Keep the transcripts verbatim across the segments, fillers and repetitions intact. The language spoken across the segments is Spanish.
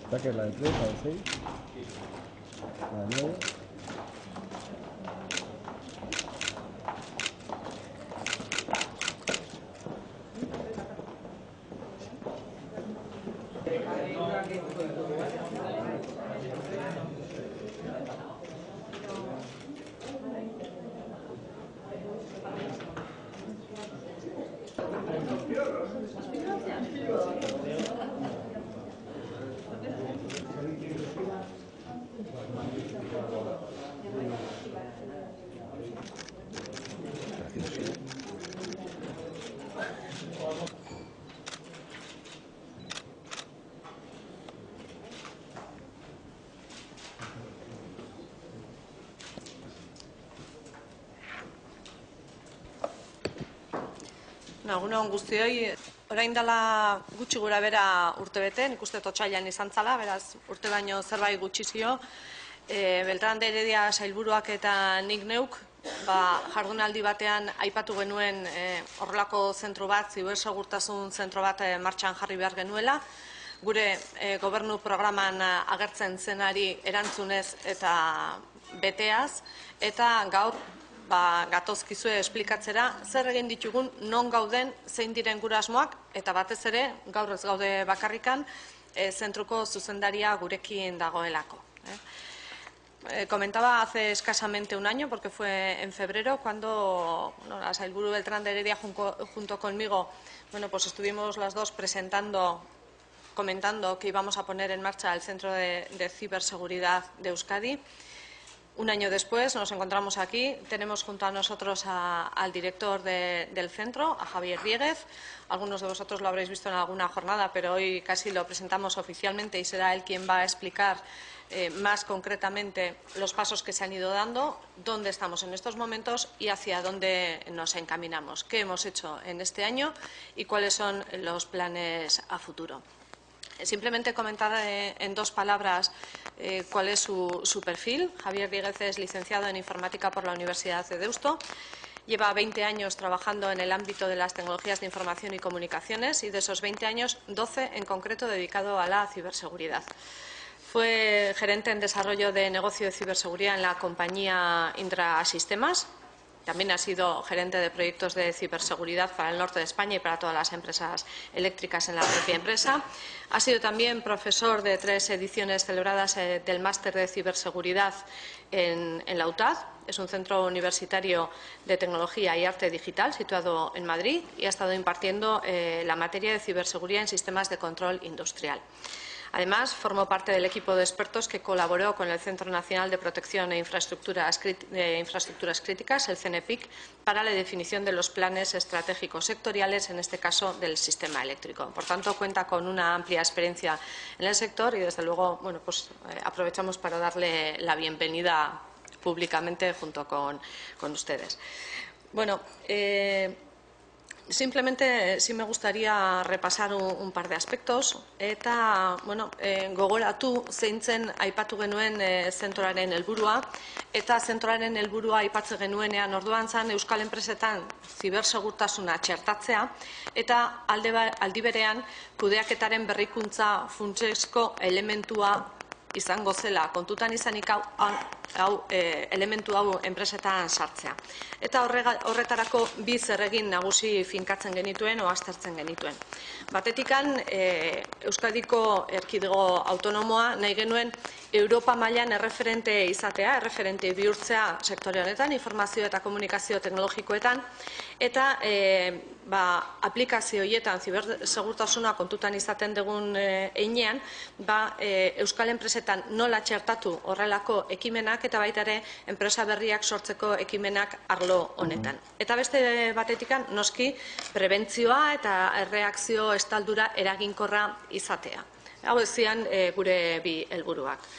Saque la de tres, la de seis, la de nueve. Egun on guztioi, orain dela gutxi gura bera urte bete, nik uste otsailean izan zala, beraz urte baino zerbait gutxizio, e, Beltrán de Heredia sailburuak eta nik neuk, ba, jardunaldi batean aipatu genuen e, horrelako zentro bat, zibersegurtasun zentro bat e, martxan jarri behar genuela, gure e, gobernu programan agertzen zenari erantzunez eta beteaz, eta gaur Ba, gatozkizue esplikatzera, zer egin ditugun, non gauden, zein diren gure asmoak, eta batez ere, gaur ez gaude bakarrikan, e, zentruko zuzendaria gurekin dagoelako. Eh. Eh, comentaba hace escasamente un año, porque fue en febrero, cuando bueno, la Sailburu Beltrán de Heredia junto, junto conmigo, bueno, pues estuvimos las dos presentando, comentando que íbamos a poner en marcha el Centro de, de Ciberseguridad de Euskadi. Un año después nos encontramos aquí, tenemos junto a nosotros a, al director de, del centro, a Javier Dieguez. Algunos de vosotros lo habréis visto en alguna jornada, pero hoy casi lo presentamos oficialmente y será él quien va a explicar eh, más concretamente los pasos que se han ido dando, dónde estamos en estos momentos y hacia dónde nos encaminamos, qué hemos hecho en este año y cuáles son los planes a futuro. Simplemente comentar eh, en dos palabras eh, cuál es su, su perfil. Javier Dieguez es licenciado en Informática por la Universidad de Deusto. Lleva veinte años trabajando en el ámbito de las tecnologías de información y comunicaciones y de esos veinte años, doce en concreto dedicado a la ciberseguridad. Fue gerente en desarrollo de negocio de ciberseguridad en la compañía Indra Sistemas. También ha sido gerente de proyectos de ciberseguridad para el norte de España y para todas las empresas eléctricas en la propia empresa. Ha sido también profesor de tres ediciones celebradas eh, del máster de ciberseguridad en, en la U T A D. Es un centro universitario de tecnología y arte digital situado en Madrid y ha estado impartiendo eh, la materia de ciberseguridad en sistemas de control industrial. Además, formó parte del equipo de expertos que colaboró con el Centro Nacional de Protección e Infraestructuras, de Infraestructuras Críticas, el CENEPIC, para la definición de los planes estratégicos sectoriales, en este caso del sistema eléctrico. Por tanto, cuenta con una amplia experiencia en el sector y, desde luego, bueno, pues, eh, aprovechamos para darle la bienvenida públicamente junto con, con ustedes. Bueno, eh, Simplemente sí me gustaría repasar un, un par de aspectos eta bueno, e, gogoratu zeintzen aipatu genuen e, zentroaren helburua eta zentroaren helburua aipatzen genuenean orduan zan euskal enpresetan zibersegurtasuna txertatzea eta alde, aldi berean kudeaketaren berrikuntza funtsezko elementua izango zela kontutan izanik hau, hau e, elementu hau enpresetan sartzea. Eta horrega, horretarako bi zerregin nagusi finkatzen genituen o aztertzen genituen. Batetikan e, Euskadiko erkidego autonomoa nahi genuen Europa mailan erreferente izatea, erreferente bihurtzea sektore honetan, informazio eta komunikazio teknologikoetan, eta e, ba, aplikazio horietan zibersegurtasuna kontutan izaten dugun e, einean, ba, e, Euskal enpresetan nola txertatu horrelako ekimenak eta baita ere enpresa berriak sortzeko ekimenak arlo honetan. Eta beste batetikan noski prebentzioa eta erreakzio estaldura eraginkorra izatea. Hau ezian e, gure bi helburuak.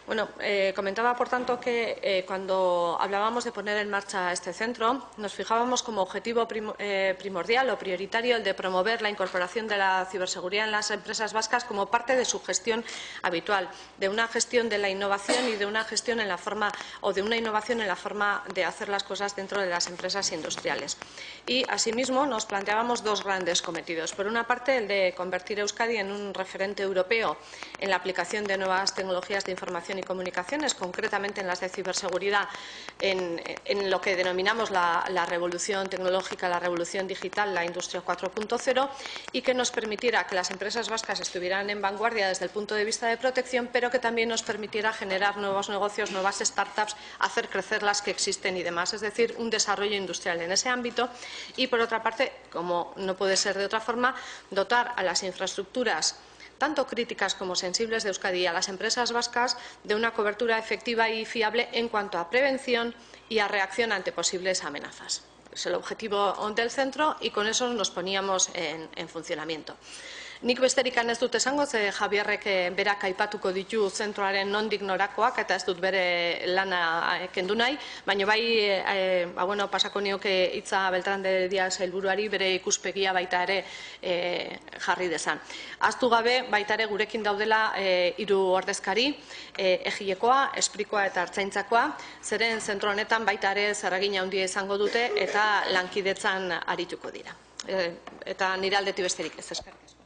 Bueno, eh, comentaba, por tanto, que eh, cuando hablábamos de poner en marcha este centro, nos fijábamos como objetivo prim eh, primordial o prioritario el de promover la incorporación de la ciberseguridad en las empresas vascas como parte de su gestión habitual, de una gestión de la innovación y de una gestión en la forma o de una innovación en la forma de hacer las cosas dentro de las empresas industriales. Y, asimismo, nos planteábamos dos grandes cometidos. Por una parte, el de convertir a Euskadi en un referente europeo en la aplicación de nuevas tecnologías de información y comunicaciones, concretamente en las de ciberseguridad, en, en lo que denominamos la, la revolución tecnológica, la revolución digital, la industria cuatro punto cero, y que nos permitiera que las empresas vascas estuvieran en vanguardia desde el punto de vista de protección, pero que también nos permitiera generar nuevos negocios, nuevas startups, hacer crecer las que existen y demás, es decir, un desarrollo industrial en ese ámbito. Y, por otra parte, como no puede ser de otra forma, dotar a las infraestructuras tanto críticas como sensibles de Euskadi y a las empresas vascas de una cobertura efectiva y fiable en cuanto a prevención y a reacción ante posibles amenazas. Es el objetivo del centro y con eso nos poníamos en, en funcionamiento. Nik besterik ez dut esango, ze Javierrek berak aipatuko ditu zentroaren nondik norakoak eta ez dut bere lana kendu nahi, baina bai e, ba, bueno, pasako nioke hitza Beltrán de Heredia sailburuari bere ikuspegia baita ere e, jarri dezan. Ahaztu gabe baita ere gurekin daudela e, hiru ordezkari, e, egilekoa, esprikoa eta ertzaintzakoa, zeren zentro honetan baita ere zerragina handia izango dute eta lankidetzan arituko dira. E, eta nire aldetik besterik ez, eskerrik asko.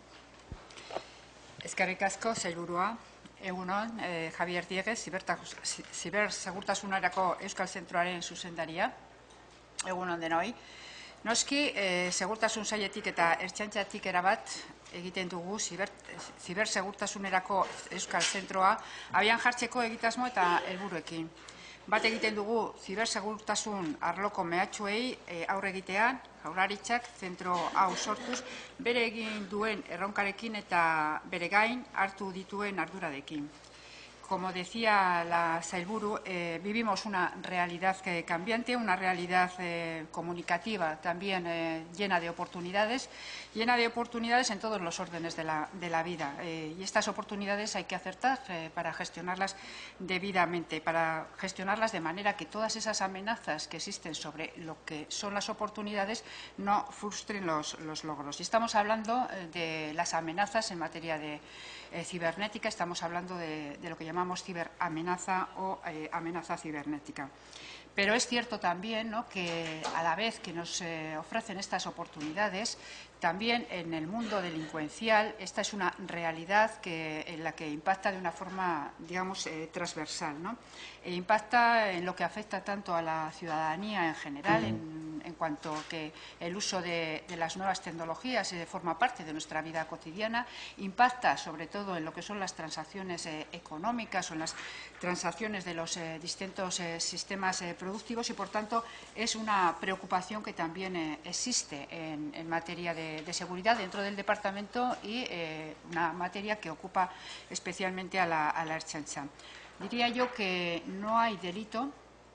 Eskerrik asko, sailburua. Egunon, eh, Javier Dieguez, zibersegurtasunerako Euskal Zentroaren zuzendaria. Egunon denoi. Noski, eh, segurtasun sailetik eta ertzaintzatik erabat egiten dugu ziber, zibersegurtasunerako Euskal Zentroa abian jartzeko egitasmo eta helburuekin. Bat egiten dugu zibersegurtasun arloko mehatxuei e, aurre egitean, Jaurlaritzak zentro hau sortuz, bere egin duen erronkarekin eta bere gain hartu dituen arduradekin. Como decía la Sailburu, eh, vivimos una realidad eh, cambiante, una realidad eh, comunicativa también eh, llena de oportunidades, llena de oportunidades en todos los órdenes de la, de la vida. Eh, y estas oportunidades hay que acertar eh, para gestionarlas debidamente, para gestionarlas de manera que todas esas amenazas que existen sobre lo que son las oportunidades no frustren los, los logros. Y estamos hablando eh, de las amenazas en materia de eh, cibernética, estamos hablando de, de lo que llamamos llamamos ciberamenaza o eh, amenaza cibernética. Pero es cierto también, ¿no?, que a la vez que nos eh, ofrecen estas oportunidades, también en el mundo delincuencial esta es una realidad que, en la que impacta de una forma, digamos, eh, transversal, ¿no? E impacta en lo que afecta tanto a la ciudadanía en general, en, en cuanto que el uso de, de las nuevas tecnologías eh, forma parte de nuestra vida cotidiana, impacta sobre todo en lo que son las transacciones eh, económicas o en las transacciones de los eh, distintos eh, sistemas eh, productivos y, por tanto, es una preocupación que también eh, existe en, en materia de de seguridad dentro del departamento y eh, una materia que ocupa especialmente a la, a la Ertzaintza. Diría yo que no hay delito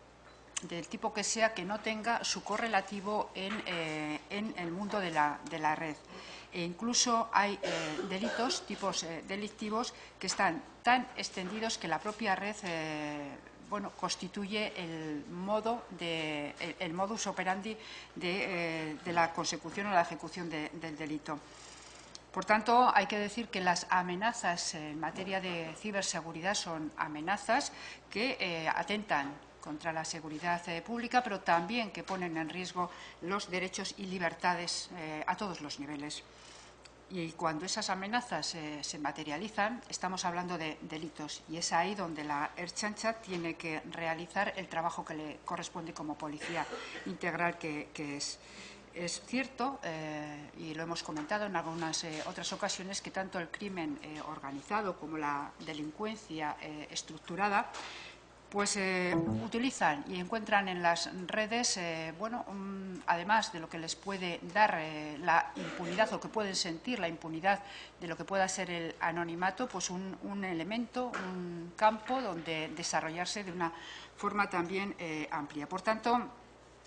del tipo que sea que no tenga su correlativo en, eh, en el mundo de la, de la red. E incluso hay eh, delitos, tipos eh, delictivos que están tan extendidos que la propia red eh, bueno, constituye el modo de, el, el modus operandi de, eh, de la consecución o la ejecución de, del delito. Por tanto, hay que decir que las amenazas en materia de ciberseguridad son amenazas que eh, atentan contra la seguridad eh, pública, pero también que ponen en riesgo los derechos y libertades eh, a todos los niveles. Y cuando esas amenazas eh, se materializan, estamos hablando de delitos. Y es ahí donde la Ertzaintza tiene que realizar el trabajo que le corresponde como policía integral que, que es. Es cierto, eh, y lo hemos comentado en algunas eh, otras ocasiones, que tanto el crimen eh, organizado como la delincuencia eh, estructurada pues eh, utilizan y encuentran en las redes, eh, bueno, um, además de lo que les puede dar eh, la impunidad o que pueden sentir la impunidad de lo que pueda ser el anonimato, pues un, un elemento, un campo donde desarrollarse de una forma también eh, amplia. Por tanto,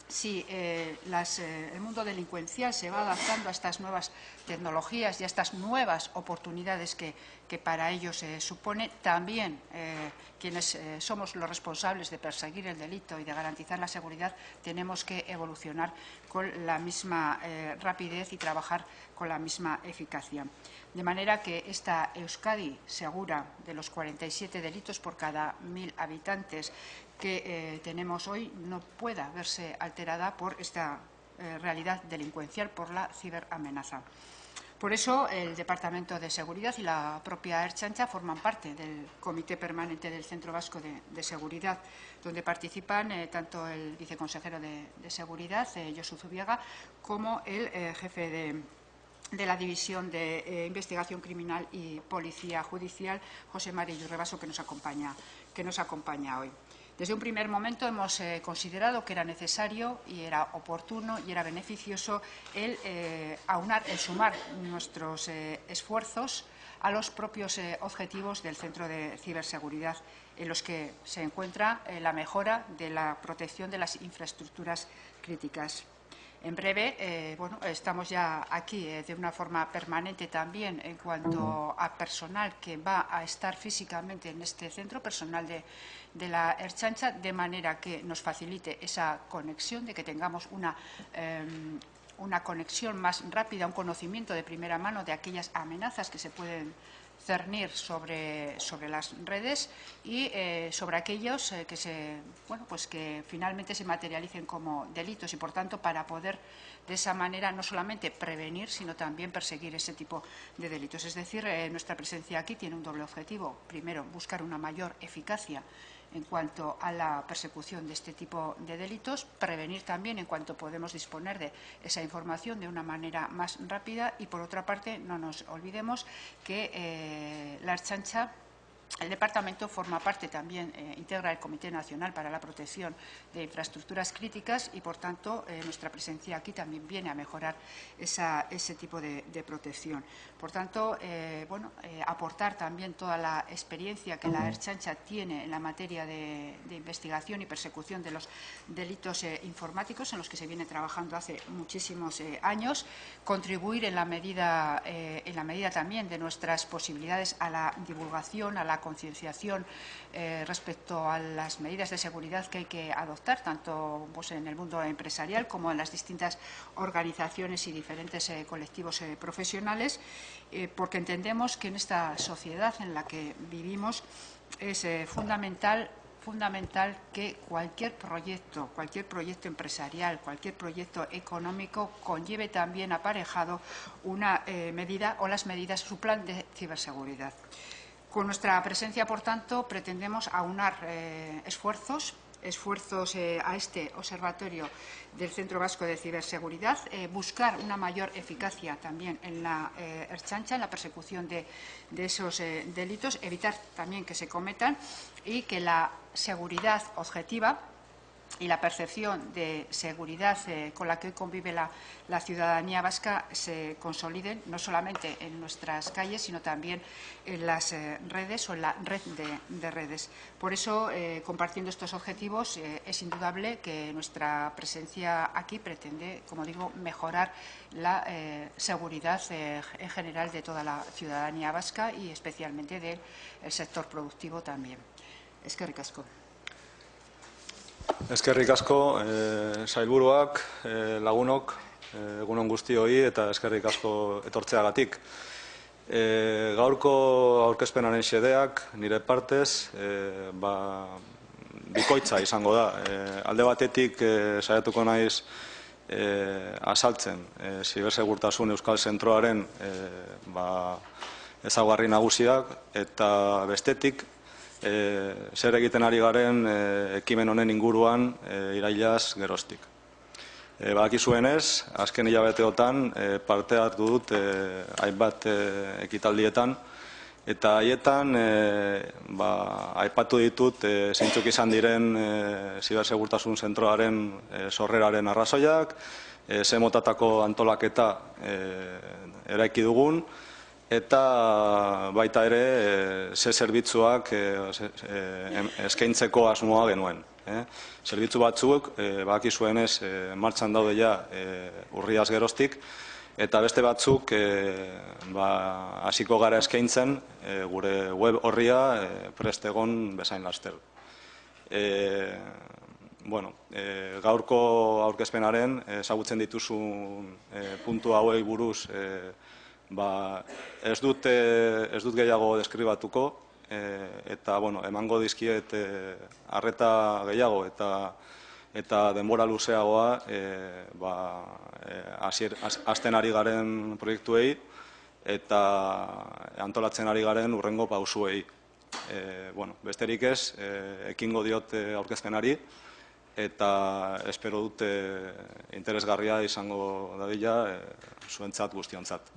si eh, las, eh, el mundo delincuencial se va adaptando a estas nuevas tecnologías y a estas nuevas oportunidades que, que para ellos se eh, supone, también eh, quienes eh, somos los responsables de perseguir el delito y de garantizar la seguridad, tenemos que evolucionar con la misma eh, rapidez y trabajar con la misma eficacia. De manera que esta Euskadi segura de los cuarenta y siete delitos por cada mil habitantes que eh, tenemos hoy no pueda verse alterada por esta eh, realidad delincuencial, por la ciberamenaza. Por eso, el Departamento de Seguridad y la propia Ertzaintza forman parte del Comité Permanente del Centro Vasco de, de Seguridad, donde participan eh, tanto el viceconsejero de, de Seguridad, eh, Josu Zubiaga, como el eh, jefe de, de la División de eh, Investigación Criminal y Policía Judicial, José María Yurrebaso, que nos acompaña, que nos acompaña hoy. Desde un primer momento hemos eh, considerado que era necesario y era oportuno y era beneficioso el eh, aunar, el sumar nuestros eh, esfuerzos a los propios eh, objetivos del Centro de Ciberseguridad, en los que se encuentra eh, la mejora de la protección de las infraestructuras críticas. En breve, eh, bueno, estamos ya aquí eh, de una forma permanente también en cuanto a personal que va a estar físicamente en este centro, personal de, de la Ertzaintza, de manera que nos facilite esa conexión, de que tengamos una, eh, una conexión más rápida, un conocimiento de primera mano de aquellas amenazas que se pueden cernir sobre, sobre las redes y eh, sobre aquellos eh, que, se, bueno, pues que finalmente se materialicen como delitos y, por tanto, para poder de esa manera no solamente prevenir, sino también perseguir ese tipo de delitos. Es decir, eh, nuestra presencia aquí tiene un doble objetivo. Primero, buscar una mayor eficacia en cuanto a la persecución de este tipo de delitos, prevenir también en cuanto podemos disponer de esa información de una manera más rápida y, por otra parte, no nos olvidemos que eh, la Ertzaintza, el departamento, forma parte también, eh, integra el Comité Nacional para la Protección de Infraestructuras Críticas y, por tanto, eh, nuestra presencia aquí también viene a mejorar esa, ese tipo de, de protección. Por tanto, eh, bueno, eh, aportar también toda la experiencia que la Ertzaintza tiene en la materia de, de investigación y persecución de los delitos eh, informáticos, en los que se viene trabajando hace muchísimos eh, años, contribuir en la medida, eh, en la medida también de nuestras posibilidades a la divulgación, a la concienciación eh, respecto a las medidas de seguridad que hay que adoptar, tanto pues, en el mundo empresarial como en las distintas organizaciones y diferentes eh, colectivos eh, profesionales, eh, porque entendemos que en esta sociedad en la que vivimos es eh, fundamental fundamental que cualquier proyecto, cualquier proyecto empresarial, cualquier proyecto económico conlleve también aparejado una eh, medida o las medidas, su plan de ciberseguridad. Con nuestra presencia, por tanto, pretendemos aunar eh, esfuerzos, esfuerzos eh, a este observatorio del Centro Vasco de Ciberseguridad, eh, buscar una mayor eficacia también en la eh, Ertzaintza, en la persecución de, de esos eh, delitos, evitar también que se cometan y que la seguridad objetiva y la percepción de seguridad eh, con la que hoy convive la, la ciudadanía vasca se consoliden no solamente en nuestras calles, sino también en las eh, redes o en la red de, de redes. Por eso, eh, compartiendo estos objetivos, eh, es indudable que nuestra presencia aquí pretende, como digo, mejorar la eh, seguridad eh, en general de toda la ciudadanía vasca y especialmente del sector productivo también. Eskerrik asko. Eskerrik asko, eh, sailburuak, eh, lagunok, eh, egunon guztioi eta eskerrik asko etortzeagatik. Eh, gaurko aurkezpenaren xedeak, nire partez, eh, ba, bikoitza izango da. Eh, alde batetik eh, saiatuko naiz eh, azaltzen eh, zibersegurtasun Euskal Zentroaren eh, ba, ezaugarri nagusiak eta bestetik E, zer egiten ari garen e, ekimen honen inguruan e, irailaz geroztik. E, Badakizuenez, azken hilabeteotan e, parte hartu dut e, hainbat e, ekitaldietan, eta haietan e, ba, aipatu ditut e, zeintzuk izan diren e, zibersegurtasun zentroaren e, sorreraren arrazoiak, e, ze motatako antolaketa e, eraiki dugun, eta baita ere ze zerbitzuak eskaintzeko asmoa genuen. Eh? Zerbitzu batzuk, eh, badakizuenez, eh, martxan daude ja eh, urriaz geroztik, eta beste batzuk eh, ba, hasiko gara eskaintzen eh, gure web horria eh, prest egon bezain laster. Eh, bueno, eh, gaurko aurkezpenaren ezagutzen dituzun eh, puntu hauei buruz eh, ba, ez dut, eh, ez dut gehiago deskribatuko, E, eta bueno, emango dizkiet e, arreta gehiago eta eta denbora luzeagoa e, ba, e, asier, az, azten ari garen proiektuei eta antolatzen ari garen urrengo pausuei. E, bueno, besterik ez, e, ekingo diot e, aurkezpenari eta espero dut e, interesgarria izango dadila e, zuentzat guztiontzat.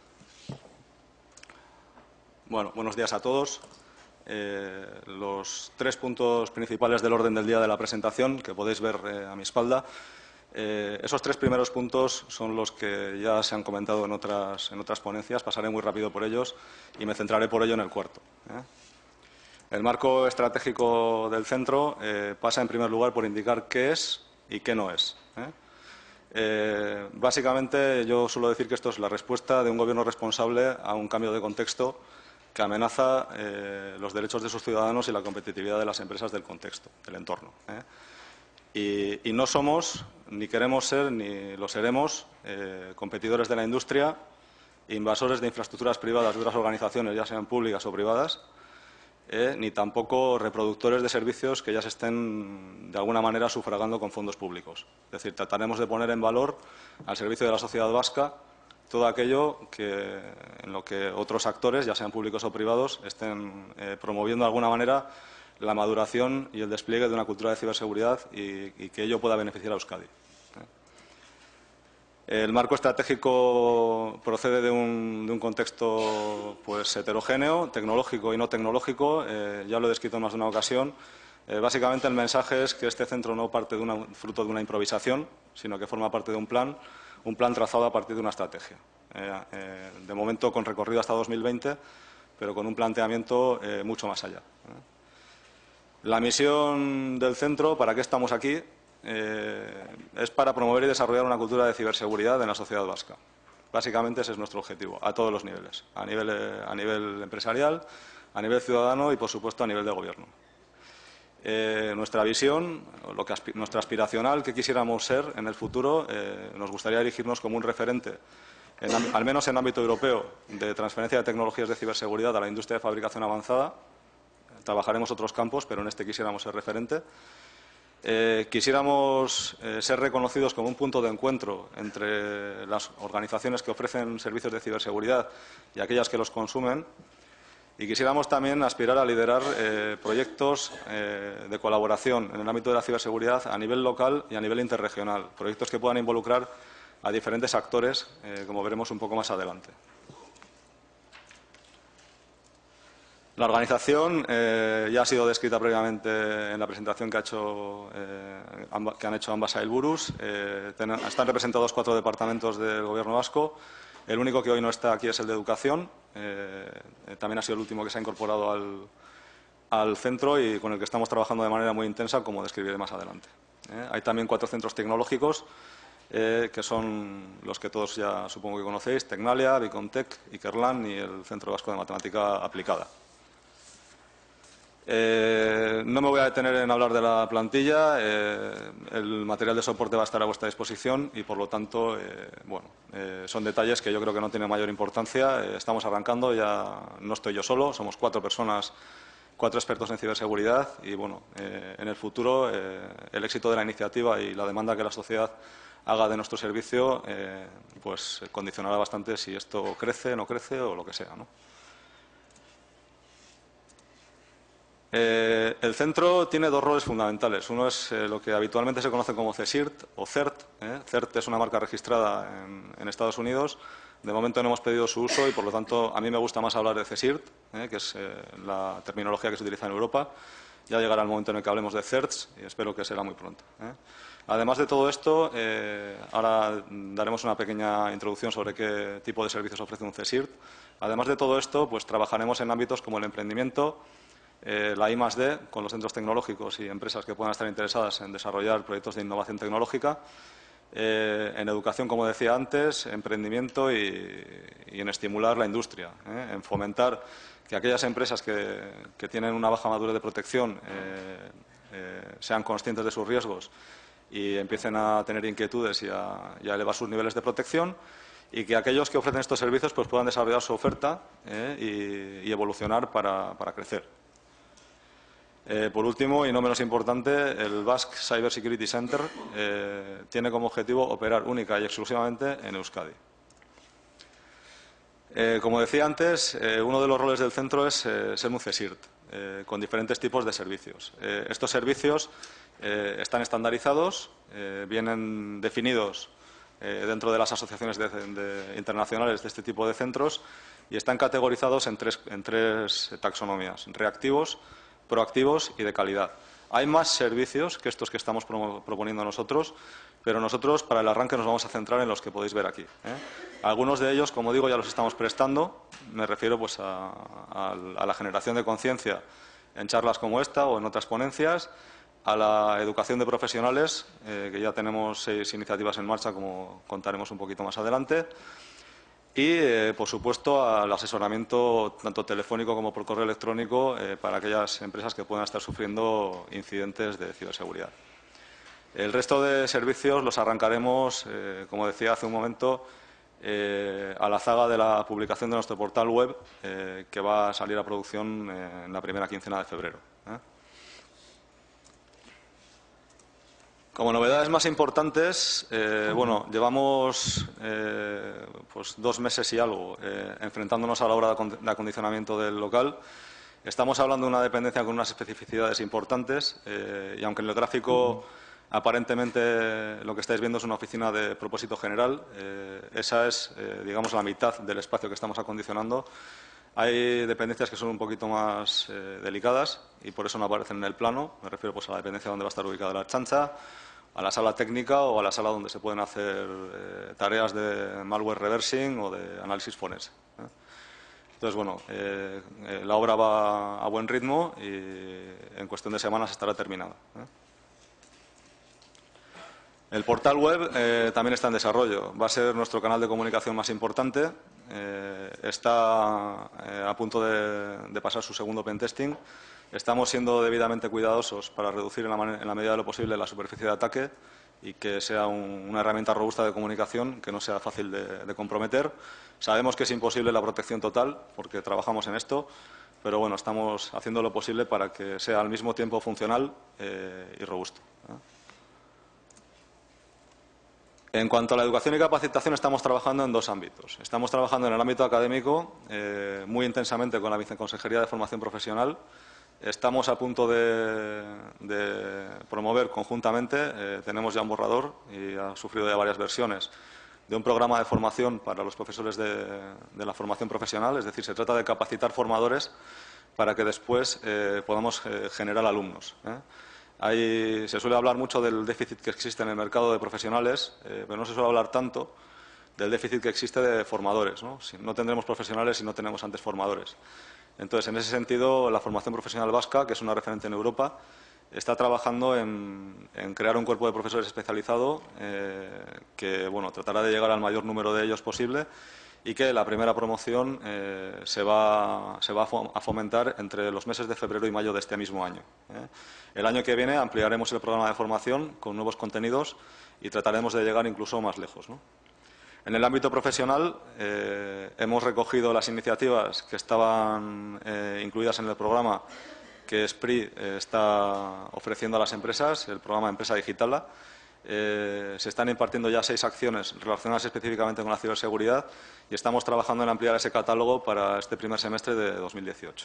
Bueno, buenos días a todos. Eh, los tres puntos principales del orden del día de la presentación, que podéis ver eh, a mi espalda, eh, esos tres primeros puntos son los que ya se han comentado en otras, en otras ponencias. Pasaré muy rápido por ellos y me centraré por ello en el cuarto. ¿eh? El marco estratégico del centro eh, pasa en primer lugar por indicar qué es y qué no es. ¿eh? Eh, básicamente, yo suelo decir que esto es la respuesta de un gobierno responsable a un cambio de contexto que amenaza eh, los derechos de sus ciudadanos y la competitividad de las empresas del contexto, del entorno. ¿eh? Y, y no somos, ni queremos ser, ni lo seremos, eh, competidores de la industria, invasores de infraestructuras privadas de otras organizaciones, ya sean públicas o privadas, eh, ni tampoco reproductores de servicios que ya se estén, de alguna manera, sufragando con fondos públicos. Es decir, trataremos de poner en valor al servicio de la sociedad vasca todo aquello que, en lo que otros actores, ya sean públicos o privados, estén eh, promoviendo de alguna manera la maduración y el despliegue de una cultura de ciberseguridad y, y que ello pueda beneficiar a Euskadi. El marco estratégico procede de un, de un contexto pues, heterogéneo, tecnológico y no tecnológico. Eh, ya lo he descrito en más de una ocasión. Eh, básicamente el mensaje es que este centro no parte de una, fruto de una improvisación, sino que forma parte de un plan, un plan trazado a partir de una estrategia. Eh, eh, de momento con recorrido hasta dos mil veinte, pero con un planteamiento eh, mucho más allá. ¿eh? La misión del centro, ¿para qué estamos aquí? Eh, es para promover y desarrollar una cultura de ciberseguridad en la sociedad vasca. Básicamente ese es nuestro objetivo, a todos los niveles, a nivel, eh, a nivel empresarial, a nivel ciudadano y, por supuesto, a nivel de gobierno. Eh, nuestra visión, lo que aspi nuestra aspiracional que quisiéramos ser en el futuro, eh, nos gustaría erigirnos como un referente, en, al menos en ámbito europeo, de transferencia de tecnologías de ciberseguridad a la industria de fabricación avanzada. Trabajaremos otros campos, pero en este quisiéramos ser referente. Eh, quisiéramos eh, ser reconocidos como un punto de encuentro entre las organizaciones que ofrecen servicios de ciberseguridad y aquellas que los consumen. Y quisiéramos también aspirar a liderar eh, proyectos eh, de colaboración en el ámbito de la ciberseguridad a nivel local y a nivel interregional, proyectos que puedan involucrar a diferentes actores, eh, como veremos un poco más adelante. La organización eh, ya ha sido descrita previamente en la presentación que, ha hecho, eh, amba, que han hecho ambas Sailburus. Eh, ten, están representados cuatro departamentos del Gobierno vasco. El único que hoy no está aquí es el de Educación. Eh, también ha sido el último que se ha incorporado al, al centro y con el que estamos trabajando de manera muy intensa, como describiré más adelante. Eh, hay también cuatro centros tecnológicos, eh, que son los que todos ya supongo que conocéis: Tecnalia, Bicontec, Ikerlan y el Centro Vasco de Matemática Aplicada. Eh, no me voy a detener en hablar de la plantilla. Eh, el material de soporte va a estar a vuestra disposición y, por lo tanto, eh, bueno, eh, son detalles que yo creo que no tienen mayor importancia. Eh, estamos arrancando, ya no estoy yo solo, somos cuatro personas, cuatro expertos en ciberseguridad y, bueno, eh, en el futuro eh, el éxito de la iniciativa y la demanda que la sociedad haga de nuestro servicio eh, pues condicionará bastante si esto crece, no crece o lo que sea, ¿no? Eh, el centro tiene dos roles fundamentales. Uno es eh, lo que habitualmente se conoce como CSIRT o CERT. ¿eh? CERT es una marca registrada en, en Estados Unidos. De momento no hemos pedido su uso y, por lo tanto, a mí me gusta más hablar de CSIRT, ¿eh? que es eh, la terminología que se utiliza en Europa. Ya llegará el momento en el que hablemos de CERTs y espero que será muy pronto. ¿eh? Además de todo esto, eh, ahora daremos una pequeña introducción sobre qué tipo de servicios ofrece un CSIRT. Además de todo esto, pues trabajaremos en ámbitos como el emprendimiento, eh, la I más D con los centros tecnológicos y empresas que puedan estar interesadas en desarrollar proyectos de innovación tecnológica, eh, en educación, como decía antes, emprendimiento y, y en estimular la industria, eh, en fomentar que aquellas empresas que, que tienen una baja madurez de protección eh, eh, sean conscientes de sus riesgos y empiecen a tener inquietudes y a, y a elevar sus niveles de protección, y que aquellos que ofrecen estos servicios pues, puedan desarrollar su oferta eh, y, y evolucionar para, para crecer. Eh, por último, y no menos importante, el Basque Cyber Security Center eh, tiene como objetivo operar única y exclusivamente en Euskadi. Eh, como decía antes, eh, uno de los roles del centro es eh, ser un CSIRT, eh, con diferentes tipos de servicios. Eh, estos servicios eh, están estandarizados, eh, vienen definidos eh, dentro de las asociaciones de, de, internacionales de este tipo de centros y están categorizados en tres, en tres taxonomías: reactivos, proactivos y de calidad. Hay más servicios que estos que estamos pro proponiendo nosotros, pero nosotros para el arranque nos vamos a centrar en los que podéis ver aquí, ¿eh? Algunos de ellos, como digo, ya los estamos prestando. Me refiero pues, a, a, a la generación de conciencia en charlas como esta o en otras ponencias, a la educación de profesionales, eh, que ya tenemos seis iniciativas en marcha, como contaremos un poquito más adelante, y, eh, por supuesto, al asesoramiento tanto telefónico como por correo electrónico eh, para aquellas empresas que puedan estar sufriendo incidentes de ciberseguridad. El resto de servicios los arrancaremos, eh, como decía hace un momento, eh, a la zaga de la publicación de nuestro portal web, eh, que va a salir a producción eh, en la primera quincena de febrero. ¿eh? Como novedades más importantes, eh, bueno, llevamos eh, pues dos meses y algo eh, enfrentándonos a la obra de acondicionamiento del local. Estamos hablando de una dependencia con unas especificidades importantes eh, y aunque en el gráfico aparentemente lo que estáis viendo es una oficina de propósito general, eh, esa es, eh, digamos, la mitad del espacio que estamos acondicionando. Hay dependencias que son un poquito más eh, delicadas y por eso no aparecen en el plano. Me refiero pues, a la dependencia donde va a estar ubicada la chancha, a la sala técnica o a la sala donde se pueden hacer eh, tareas de malware reversing o de análisis forense. ¿eh? Entonces, bueno, eh, eh, la obra va a buen ritmo y en cuestión de semanas estará terminada. ¿eh? El portal web eh, también está en desarrollo. Va a ser nuestro canal de comunicación más importante. Eh, está eh, a punto de, de pasar su segundo pentesting. Estamos siendo debidamente cuidadosos para reducir en la, en la medida de lo posible la superficie de ataque y que sea un, una herramienta robusta de comunicación que no sea fácil de, de comprometer. Sabemos que es imposible la protección total porque trabajamos en esto, pero bueno, estamos haciendo lo posible para que sea al mismo tiempo funcional eh, y robusto. ¿eh? En cuanto a la educación y capacitación, estamos trabajando en dos ámbitos. Estamos trabajando en el ámbito académico eh, muy intensamente con la Viceconsejería de Formación Profesional. Estamos a punto de, de promover conjuntamente, eh, tenemos ya un borrador y ha sufrido ya varias versiones, de un programa de formación para los profesores de, de la formación profesional. Es decir, se trata de capacitar formadores para que después eh, podamos eh, generar alumnos. ¿eh? Hay, se suele hablar mucho del déficit que existe en el mercado de profesionales, eh, pero no se suele hablar tanto del déficit que existe de formadores, ¿no? Si no tendremos profesionales si no tenemos antes formadores. Entonces, en ese sentido, la formación profesional vasca, que es una referente en Europa, está trabajando en, en crear un cuerpo de profesores especializado eh, que bueno, tratará de llegar al mayor número de ellos posible y que la primera promoción eh, se va, se va a fomentar entre los meses de febrero y mayo de este mismo año. ¿eh? El año que viene ampliaremos el programa de formación con nuevos contenidos y trataremos de llegar incluso más lejos, ¿no? En el ámbito profesional eh, hemos recogido las iniciativas que estaban eh, incluidas en el programa que S P R I eh, está ofreciendo a las empresas, el programa Empresa Digitala. Eh, se están impartiendo ya seis acciones relacionadas específicamente con la ciberseguridad y estamos trabajando en ampliar ese catálogo para este primer semestre de dos mil dieciocho.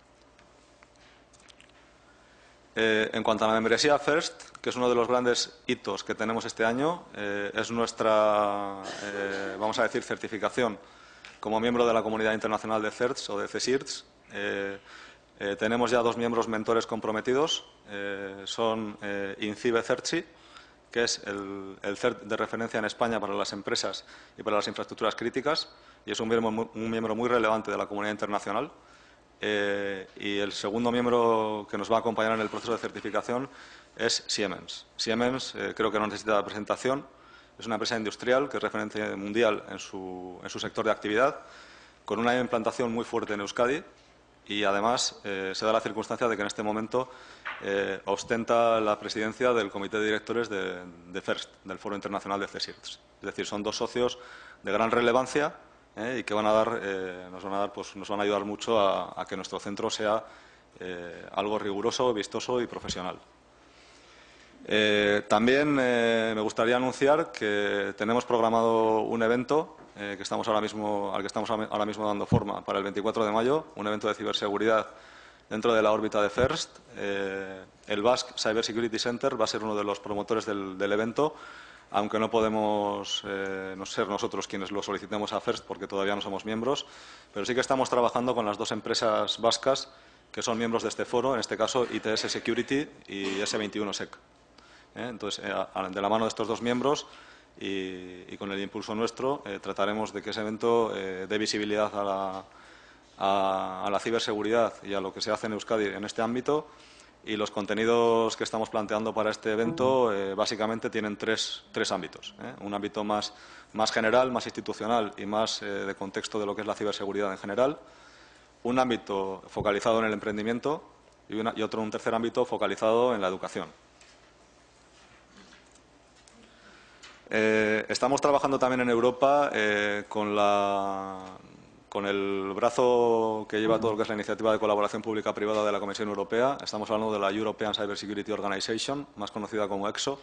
Eh, en cuanto a la membresía FIRST, que es uno de los grandes hitos que tenemos este año, eh, es nuestra, eh, vamos a decir, certificación como miembro de la comunidad internacional de CERTS o de CSIRTS. Eh, eh, tenemos ya dos miembros mentores comprometidos, eh, son eh, INCIBE CERTSI, que es el, el CERT de referencia en España para las empresas y para las infraestructuras críticas, y es un miembro, muy, un miembro muy relevante de la comunidad internacional. eh, y el segundo miembro que nos va a acompañar en el proceso de certificación es Siemens. Siemens eh, creo que no necesita presentación, es una empresa industrial que es referente mundial en su, en su sector de actividad, con una implantación muy fuerte en Euskadi y además eh, se da la circunstancia de que en este momento eh, ostenta la presidencia del comité de directores de, de FIRST, del Foro Internacional de CSIRTs. Es decir, son dos socios de gran relevancia eh, y que van a dar, eh, nos, van a dar, pues, nos van a ayudar mucho a, a que nuestro centro sea eh, algo riguroso, vistoso y profesional. Eh, también eh, me gustaría anunciar que tenemos programado un evento eh, que estamos ahora mismo, al que estamos ahora mismo dando forma para el veinticuatro de mayo, un evento de ciberseguridad dentro de la órbita de FIRST. Eh, el Basque Cyber Security Center va a ser uno de los promotores del, del evento, aunque no podemos eh, no ser nosotros quienes lo solicitemos a FIRST porque todavía no somos miembros, pero sí que estamos trabajando con las dos empresas vascas que son miembros de este foro, en este caso I T S Security y S veintiuno Sec. ¿Eh? Entonces, eh, de la mano de estos dos miembros y, y con el impulso nuestro, eh, trataremos de que ese evento eh, dé visibilidad a la, a, a la ciberseguridad y a lo que se hace en Euskadi en este ámbito. Y los contenidos que estamos planteando para este evento eh, básicamente tienen tres, tres ámbitos. ¿eh? Un ámbito más, más general, más institucional y más eh, de contexto de lo que es la ciberseguridad en general. Un ámbito focalizado en el emprendimiento y, una, y otro, un tercer ámbito focalizado en la educación. Eh, estamos trabajando también en Europa eh, con, la, con el brazo que lleva todo lo que es la iniciativa de colaboración pública-privada de la Comisión Europea. Estamos hablando de la European Cyber Security Organization, más conocida como EXO,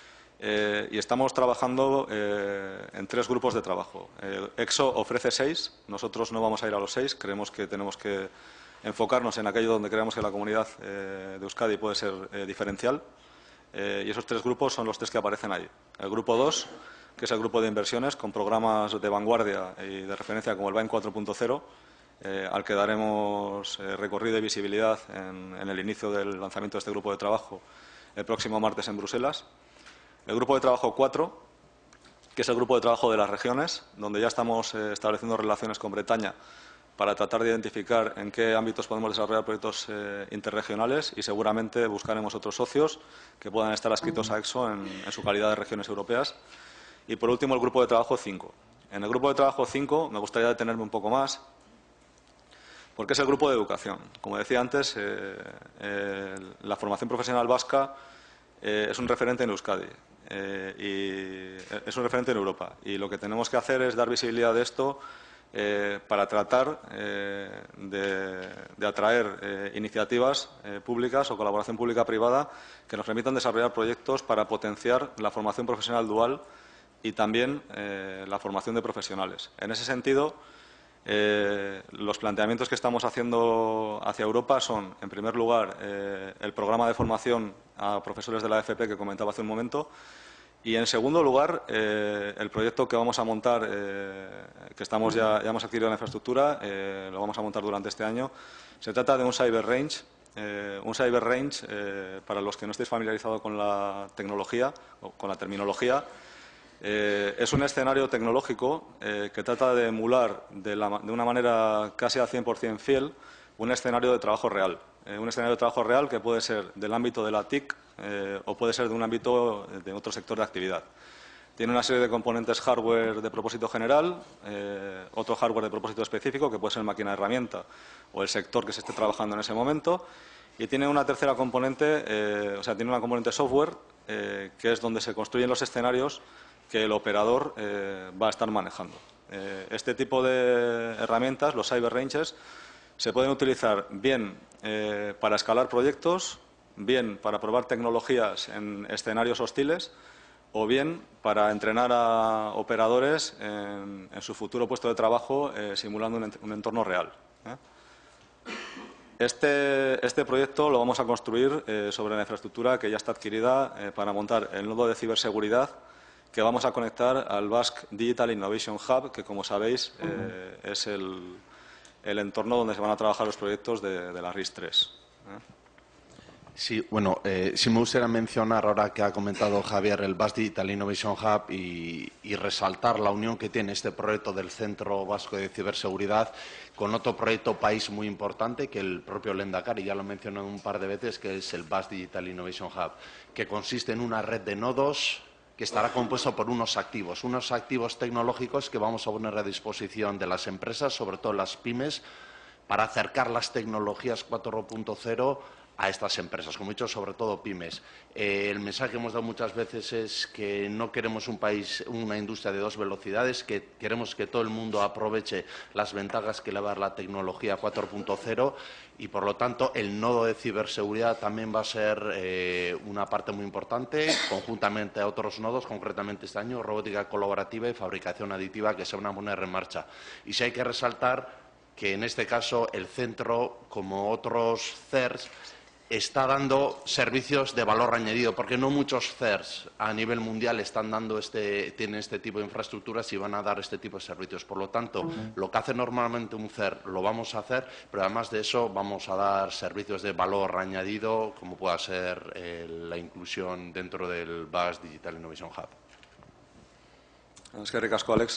eh, y estamos trabajando eh, en tres grupos de trabajo. Eh, EXO ofrece seis, nosotros no vamos a ir a los seis, creemos que tenemos que enfocarnos en aquello donde creemos que la comunidad eh, de Euskadi puede ser eh, diferencial. Eh, y esos tres grupos son los tres que aparecen ahí. El grupo dos, que es el grupo de inversiones con programas de vanguardia y de referencia como el B A N cuatro punto cero, eh, al que daremos eh, recorrido y visibilidad en, en el inicio del lanzamiento de este grupo de trabajo el próximo martes en Bruselas. El grupo de trabajo cuatro, que es el grupo de trabajo de las regiones, donde ya estamos eh, estableciendo relaciones con Bretaña para tratar de identificar en qué ámbitos podemos desarrollar proyectos eh, interregionales y seguramente buscaremos otros socios que puedan estar adscritos a EXO en, en su calidad de regiones europeas. Y por último, el grupo de trabajo cinco. En el grupo de trabajo cinco me gustaría detenerme un poco más porque es el grupo de educación. Como decía antes, eh, eh, la formación profesional vasca eh, es un referente en Euskadi eh, y es un referente en Europa. Y lo que tenemos que hacer es dar visibilidad de esto Eh, para tratar eh, de, de atraer eh, iniciativas eh, públicas o colaboración pública-privada que nos permitan desarrollar proyectos para potenciar la formación profesional dual y también eh, la formación de profesionales. En ese sentido, eh, los planteamientos que estamos haciendo hacia Europa son, en primer lugar, eh, el programa de formación a profesores de la A F P que comentaba hace un momento. Y, en segundo lugar, eh, el proyecto que vamos a montar, eh, que estamos ya, ya hemos adquirido la infraestructura, eh, lo vamos a montar durante este año. Se trata de un Cyber Range. Eh, un Cyber Range, eh, para los que no estéis familiarizados con la tecnología o con la terminología, eh, es un escenario tecnológico eh, que trata de emular de, la, de una manera casi al cien por cien fiel un escenario de trabajo real. Eh, un escenario de trabajo real que puede ser del ámbito de la T I C eh, o puede ser de un ámbito de otro sector de actividad. Tiene una serie de componentes hardware de propósito general, eh, otro hardware de propósito específico, que puede ser máquina de herramienta o el sector que se esté trabajando en ese momento. Y tiene una tercera componente, eh, o sea, tiene una componente software, eh, que es donde se construyen los escenarios que el operador eh, va a estar manejando. Eh, este tipo de herramientas, los Cyber Ranges, se pueden utilizar bien eh, para escalar proyectos, bien para probar tecnologías en escenarios hostiles o bien para entrenar a operadores en, en su futuro puesto de trabajo eh, simulando un, un entorno real. ¿eh? Este, este proyecto lo vamos a construir eh, sobre la infraestructura que ya está adquirida eh, para montar el nodo de ciberseguridad que vamos a conectar al Basque Digital Innovation Hub, que, como sabéis, eh, es el, el entorno donde se van a trabajar los proyectos de, de la RIS tres. ¿eh? Sí, bueno, eh, sí me gustaría mencionar, ahora que ha comentado Javier, el Basque Digital Innovation Hub y, y resaltar la unión que tiene este proyecto del Centro Vasco de Ciberseguridad con otro proyecto país muy importante que el propio Lehendakari ya lo ha mencionado un par de veces, que es el Basque Digital Innovation Hub, que consiste en una red de nodos que estará compuesto por unos activos, unos activos tecnológicos que vamos a poner a disposición de las empresas, sobre todo las pymes, para acercar las tecnologías cuatro punto cero a estas empresas, como he dicho, sobre todo pymes. Eh, el mensaje que hemos dado muchas veces es que no queremos un país, una industria de dos velocidades, que queremos que todo el mundo aproveche las ventajas que le va a dar la tecnología cuatro punto cero y, por lo tanto, el nodo de ciberseguridad también va a ser eh, una parte muy importante, conjuntamente a otros nodos, concretamente este año, robótica colaborativa y fabricación aditiva, que se van a poner en marcha. Y si hay que resaltar que, en este caso, el centro, como otros C E R S, está dando servicios de valor añadido, porque no muchos C E R S a nivel mundial están dando este, tienen este tipo de infraestructuras y van a dar este tipo de servicios. Por lo tanto, lo que hace normalmente un C E R lo vamos a hacer, pero además de eso vamos a dar servicios de valor añadido, como pueda ser eh, la inclusión dentro del Basque Digital Innovation Hub. Es que ricasco, Alex.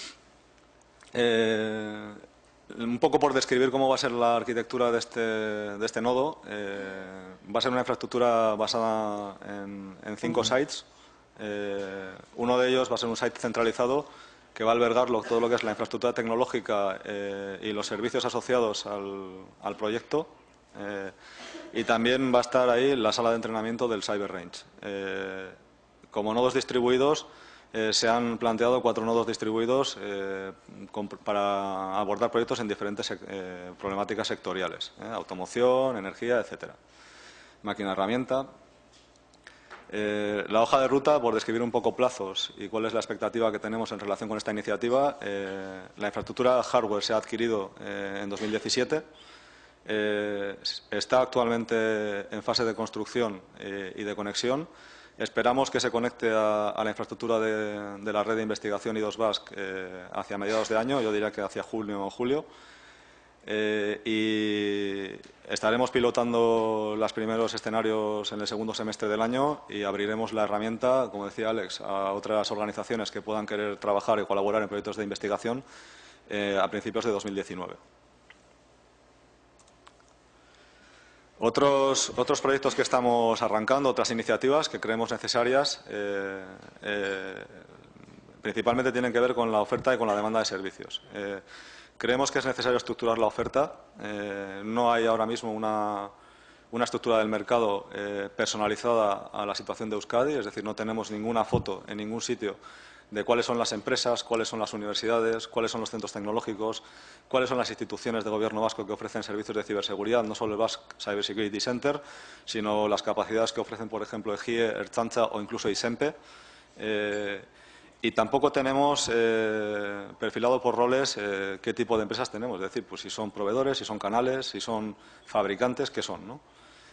Eh... Un poco por describir cómo va a ser la arquitectura de este, de este nodo. Eh, va a ser una infraestructura basada en, en cinco sites. Eh, uno de ellos va a ser un site centralizado que va a albergar lo, todo lo que es la infraestructura tecnológica eh, y los servicios asociados al, al proyecto. Eh, y también va a estar ahí la sala de entrenamiento del Cyber Range. Eh, como nodos distribuidos, Eh, se han planteado cuatro nodos distribuidos eh, con, para abordar proyectos en diferentes eh, problemáticas sectoriales, eh, automoción, energía, etcétera. Máquina herramienta. Eh, la hoja de ruta, por describir un poco plazos y cuál es la expectativa que tenemos en relación con esta iniciativa. Eh, la infraestructura hardware se ha adquirido eh, en dos mil diecisiete. Eh, está actualmente en fase de construcción eh, y de conexión. Esperamos que se conecte a, a la infraestructura de, de la red de investigación I dos Basque eh, hacia mediados de año, yo diría que hacia junio o julio. Eh, y estaremos pilotando los primeros escenarios en el segundo semestre del año y abriremos la herramienta, como decía Alex, a otras organizaciones que puedan querer trabajar y colaborar en proyectos de investigación eh, a principios de dos mil diecinueve. Otros, otros proyectos que estamos arrancando, otras iniciativas que creemos necesarias, eh, eh, principalmente tienen que ver con la oferta y con la demanda de servicios. Eh, creemos que es necesario estructurar la oferta. Eh, no hay ahora mismo una, una estructura del mercado eh, personalizada a la situación de Euskadi, es decir, no tenemos ninguna foto en ningún sitio de cuáles son las empresas, cuáles son las universidades, cuáles son los centros tecnológicos, cuáles son las instituciones de gobierno vasco que ofrecen servicios de ciberseguridad, no solo el Basque Cyber Security Center, sino las capacidades que ofrecen, por ejemplo, EGIE, Ertzaintza o incluso ISEMPE. Eh, y tampoco tenemos eh, perfilado por roles eh, qué tipo de empresas tenemos, es decir, pues si son proveedores, si son canales, si son fabricantes, qué son, ¿no?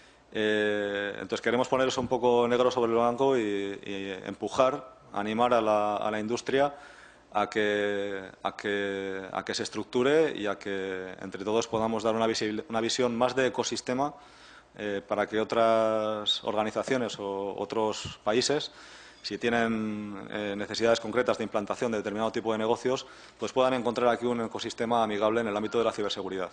Eh, entonces queremos poner eso un poco negro sobre el blanco y, y empujar, animar a la, a la industria a que, a, que, a que se estructure y a que entre todos podamos dar una, una visión más de ecosistema eh, para que otras organizaciones o otros países, si tienen eh, necesidades concretas de implantación de determinado tipo de negocios, pues puedan encontrar aquí un ecosistema amigable en el ámbito de la ciberseguridad.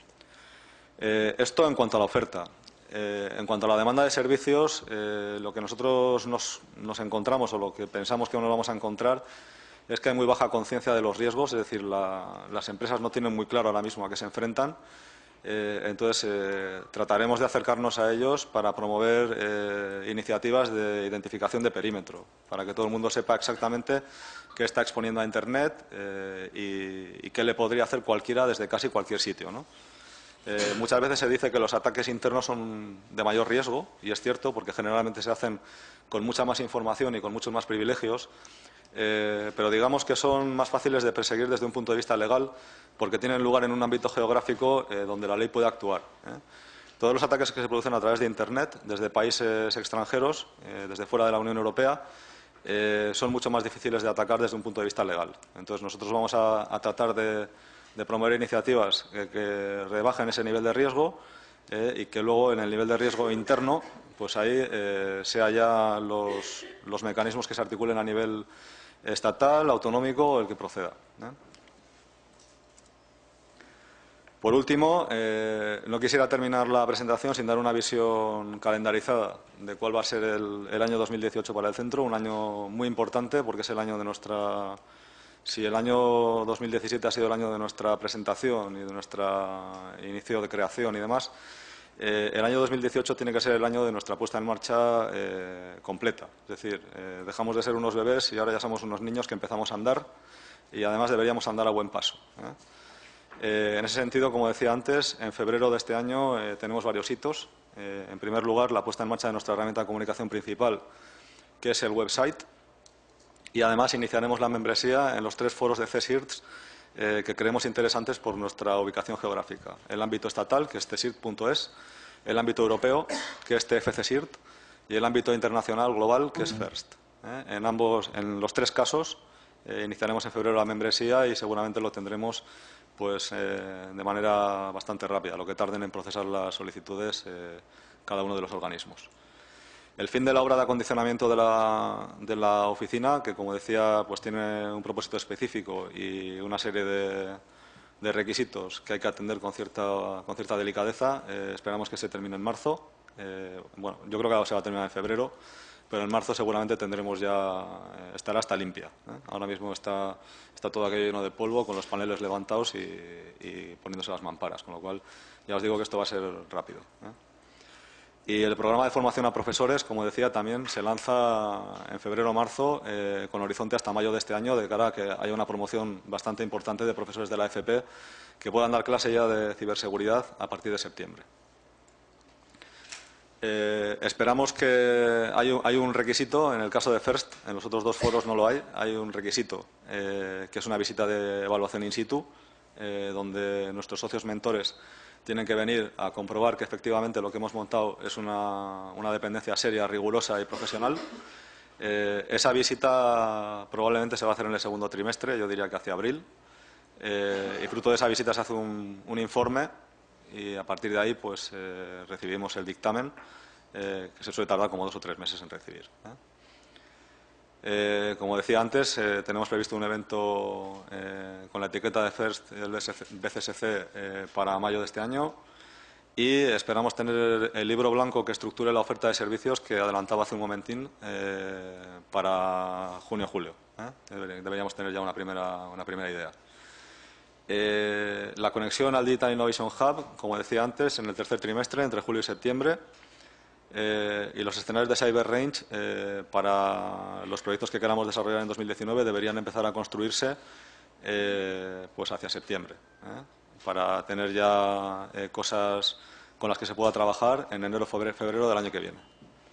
Eh, esto en cuanto a la oferta. Eh, en cuanto a la demanda de servicios, eh, lo que nosotros nos, nos encontramos o lo que pensamos que nos vamos a encontrar es que hay muy baja conciencia de los riesgos, es decir, la, las empresas no tienen muy claro ahora mismo a qué se enfrentan. Eh, entonces, eh, trataremos de acercarnos a ellos para promover eh, iniciativas de identificación de perímetro, para que todo el mundo sepa exactamente qué está exponiendo a Internet eh, y, y qué le podría hacer cualquiera desde casi cualquier sitio, ¿no? Eh, muchas veces se dice que los ataques internos son de mayor riesgo, y es cierto, porque generalmente se hacen con mucha más información y con muchos más privilegios, eh, pero digamos que son más fáciles de perseguir desde un punto de vista legal, porque tienen lugar en un ámbito geográfico eh, donde la ley puede actuar, ¿eh? Todos los ataques que se producen a través de Internet, desde países extranjeros, eh, desde fuera de la Unión Europea, eh, son mucho más difíciles de atacar desde un punto de vista legal. Entonces, nosotros vamos a, a tratar de... de promover iniciativas que, que rebajen ese nivel de riesgo eh, y que luego en el nivel de riesgo interno, pues ahí eh, sea ya los, los mecanismos que se articulen a nivel estatal, autonómico o el que proceda. ¿eh? Por último, eh, no quisiera terminar la presentación sin dar una visión calendarizada de cuál va a ser el, el año dos mil dieciocho para el centro, un año muy importante porque es el año de nuestra... Si el año dos mil diecisiete ha sido el año de nuestra presentación y de nuestro inicio de creación y demás, eh, el año dos mil dieciocho tiene que ser el año de nuestra puesta en marcha eh, completa. Es decir, eh, dejamos de ser unos bebés y ahora ya somos unos niños que empezamos a andar y además deberíamos andar a buen paso. ¿eh? Eh, en ese sentido, como decía antes, en febrero de este año eh, tenemos varios hitos. Eh, en primer lugar, la puesta en marcha de nuestra herramienta de comunicación principal, que es el website. Y además iniciaremos la membresía en los tres foros de CSIRTs eh, que creemos interesantes por nuestra ubicación geográfica. El ámbito estatal, que es cesirt punto es, el ámbito europeo, que es T F CSIRT, y el ámbito internacional global, que es FIRST. ¿eh? En, ambos, en los tres casos eh, iniciaremos en febrero la membresía y seguramente lo tendremos pues, eh, de manera bastante rápida, lo que tarden en procesar las solicitudes eh, cada uno de los organismos. El fin de la obra de acondicionamiento de la, de la oficina, que como decía, pues tiene un propósito específico y una serie de, de requisitos que hay que atender con cierta, con cierta delicadeza, eh, esperamos que se termine en marzo. Eh, bueno, yo creo que se va a terminar en febrero, pero en marzo seguramente tendremos ya, eh, estará hasta limpia. ¿eh? Ahora mismo está, está todo aquello lleno de polvo, con los paneles levantados y, y poniéndose las mamparas, con lo cual ya os digo que esto va a ser rápido. ¿eh? Y el programa de formación a profesores, como decía, también se lanza en febrero o marzo eh, con horizonte hasta mayo de este año, de cara a que haya una promoción bastante importante de profesores de la F P que puedan dar clase ya de ciberseguridad a partir de septiembre. Eh, esperamos que hay un, hay un requisito, en el caso de FIRST, en los otros dos foros no lo hay, hay un requisito eh, que es una visita de evaluación in situ, eh, donde nuestros socios mentores tienen que venir a comprobar que efectivamente lo que hemos montado es una, una dependencia seria, rigurosa y profesional. Eh, esa visita probablemente se va a hacer en el segundo trimestre, yo diría que hacia abril, eh, y fruto de esa visita se hace un, un informe y a partir de ahí pues eh, recibimos el dictamen, eh, que se suele tardar como dos o tres meses en recibir. ¿eh? Eh, como decía antes, eh, tenemos previsto un evento eh, con la etiqueta de FIRST del B C S C eh, para mayo de este año y esperamos tener el libro blanco que estructure la oferta de servicios que adelantaba hace un momentín eh, para junio-julio. ¿eh? Deberíamos tener ya una primera, una primera idea. Eh, la conexión al Digital Innovation Hub, como decía antes, en el tercer trimestre, entre julio y septiembre. Eh, y los escenarios de Cyber Range eh, para los proyectos que queramos desarrollar en dos mil diecinueve deberían empezar a construirse eh, pues hacia septiembre, ¿eh? para tener ya eh, cosas con las que se pueda trabajar en enero o febrero del año que viene.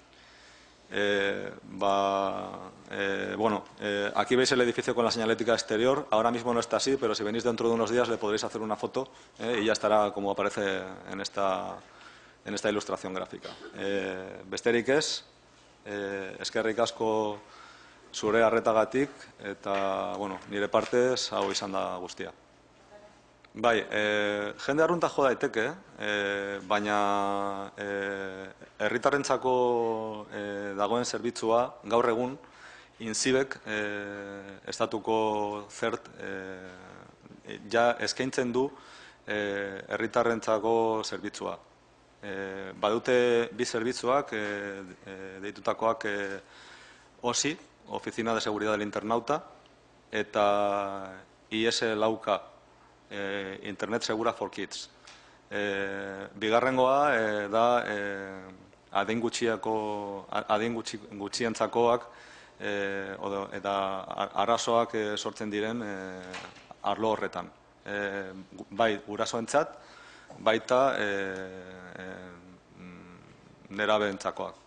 Eh, va, eh, bueno, eh, aquí veis el edificio con la señalética exterior. Ahora mismo no está así, pero si venís dentro de unos días le podréis hacer una foto eh, y ya estará como aparece en esta en esta ilustración gráfica. Eh, besterik ez, eh, eskerrik asko zure arretagatik eta, bueno, nire partez hau izan da guztia. Bai, eh, jende arrunta jo daiteke, eh, baina eh, herritarrentzako eh, dagoen zerbitzua gaur egun inzibek eh, estatuko zert eh, ja eskaintzen du eh, herritarrentzako zerbitzua. Eh, badute bi zerbitzuak eh, eh, deitutakoak eh, O S I, Oficina de Seguridad del Internauta, eta I S lauka, eh, Internet Segura for Kids. Eh, bigarrengoa eh, da eh, adin gutxiako, adin gutxi, gutxientzakoak eh, odo, eta arazoak eh, sortzen diren eh, arlo horretan. Eh, bai, gurasoentzat, baita e, e, nerabentzakoak.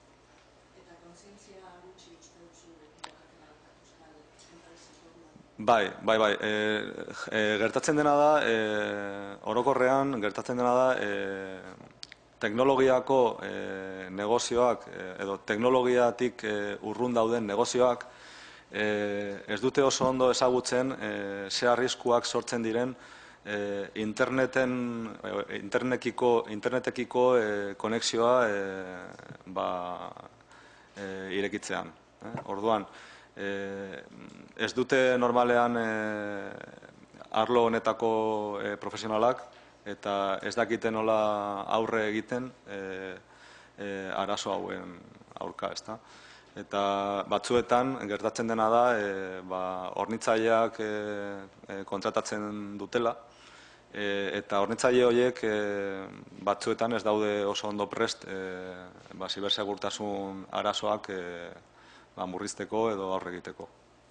Bai, bai, bai. E, e, gertatzen dena da, e, orokorrean gertatzen dena da e, teknologiako e, negozioak e, edo teknologiatik e, urrun dauden negozioak e, ez dute oso ondo ezagutzen e, ze arriskuak sortzen diren e, interneten, e, internetekiko, internetekiko e, konexioa e, ba, e, irekitzean. Eh? Orduan, e, ez dute normalean e, arlo honetako e, profesionalak eta ez dakite nola aurre egiten e, e, arazo hauen aurka, ezta? Eta batzuetan gertatzen dena da e, ba, hornitzaileak e, e, kontratatzen dutela e, eta hornitzaile horiek e, batzuetan ez daude oso ondo prest e, ba, zibersegurtasun arazoak e, ba, murrizteko edo aurre egiteko.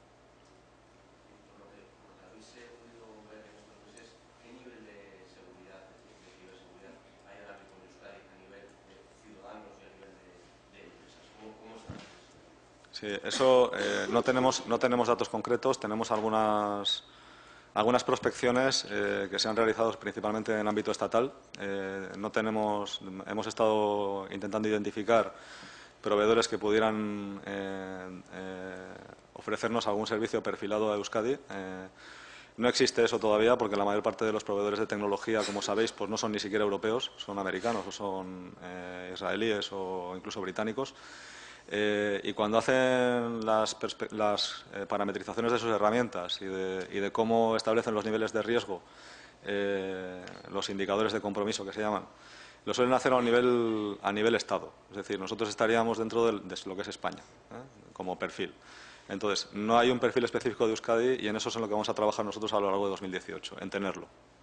Sí, eso eh, no tenemos, no tenemos datos concretos, tenemos algunas, algunas prospecciones eh, que se han realizado principalmente en ámbito estatal. Eh, no tenemos, hemos estado intentando identificar proveedores que pudieran eh, eh, ofrecernos algún servicio perfilado a Euskadi. Eh, no existe eso todavía porque la mayor parte de los proveedores de tecnología, como sabéis, pues no son ni siquiera europeos, son americanos o son eh, israelíes o incluso británicos. Eh, y cuando hacen las, las eh, parametrizaciones de sus herramientas y de, y de cómo establecen los niveles de riesgo, eh, los indicadores de compromiso que se llaman, lo suelen hacer a nivel, a nivel Estado. Es decir, nosotros estaríamos dentro de, de lo que es España, ¿eh? como perfil. Entonces, no hay un perfil específico de Euskadi y en eso es en lo que vamos a trabajar nosotros a lo largo de dos mil dieciocho, en tenerlo.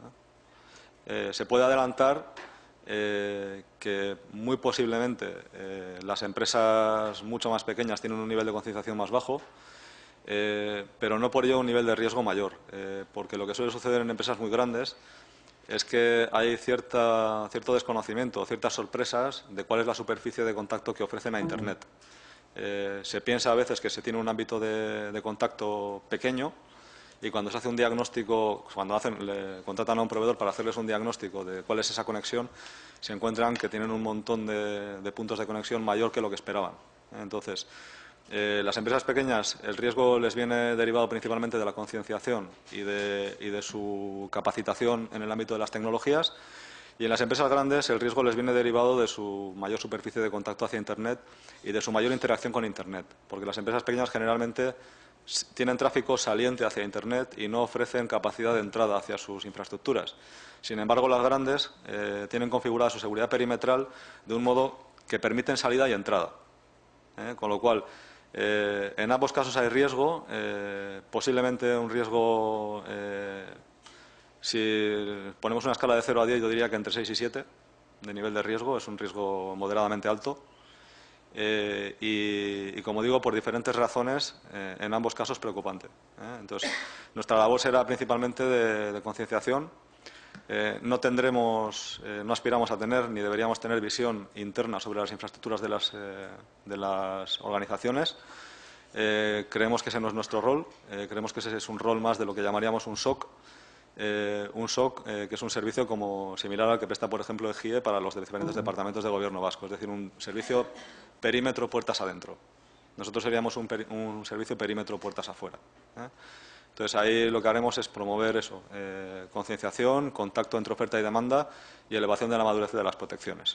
¿eh? Eh, se puede adelantar Eh, que muy posiblemente eh, las empresas mucho más pequeñas tienen un nivel de concienciación más bajo, eh, pero no por ello un nivel de riesgo mayor, eh, porque lo que suele suceder en empresas muy grandes es que hay cierta, cierto desconocimiento, ciertas sorpresas de cuál es la superficie de contacto que ofrecen a Internet. Eh, se piensa a veces que se tiene un ámbito de, de contacto pequeño, y cuando se hace un diagnóstico, cuando hacen, le contratan a un proveedor para hacerles un diagnóstico de cuál es esa conexión, se encuentran que tienen un montón de, de puntos de conexión mayor que lo que esperaban. Entonces, eh, las empresas pequeñas, el riesgo les viene derivado principalmente de la concienciación y de, y de su capacitación en el ámbito de las tecnologías, y en las empresas grandes el riesgo les viene derivado de su mayor superficie de contacto hacia Internet y de su mayor interacción con Internet, porque las empresas pequeñas generalmente tienen tráfico saliente hacia Internet y no ofrecen capacidad de entrada hacia sus infraestructuras. Sin embargo, las grandes eh, tienen configurada su seguridad perimetral de un modo que permiten salida y entrada. ¿eh? Con lo cual, eh, en ambos casos hay riesgo, eh, posiblemente un riesgo, eh, si ponemos una escala de cero a diez, yo diría que entre seis y siete de nivel de riesgo, es un riesgo moderadamente alto. Eh, y, y, como digo, por diferentes razones, eh, en ambos casos preocupante. ¿eh? Entonces, nuestra labor será principalmente de, de concienciación. Eh, no tendremos, eh, no aspiramos a tener ni deberíamos tener visión interna sobre las infraestructuras de las, eh, de las organizaciones. Eh, creemos que ese no es nuestro rol. Eh, creemos que ese es un rol más de lo que llamaríamos un S O C. Eh, un S O C eh, que es un servicio como similar al que presta, por ejemplo, E G I E para los diferentes departamentos de gobierno vasco, es decir, un servicio perímetro puertas adentro. Nosotros seríamos un, un servicio perímetro puertas afuera. ¿eh? Entonces, ahí lo que haremos es promover eso, eh, concienciación, contacto entre oferta y demanda y elevación de la madurez de las protecciones.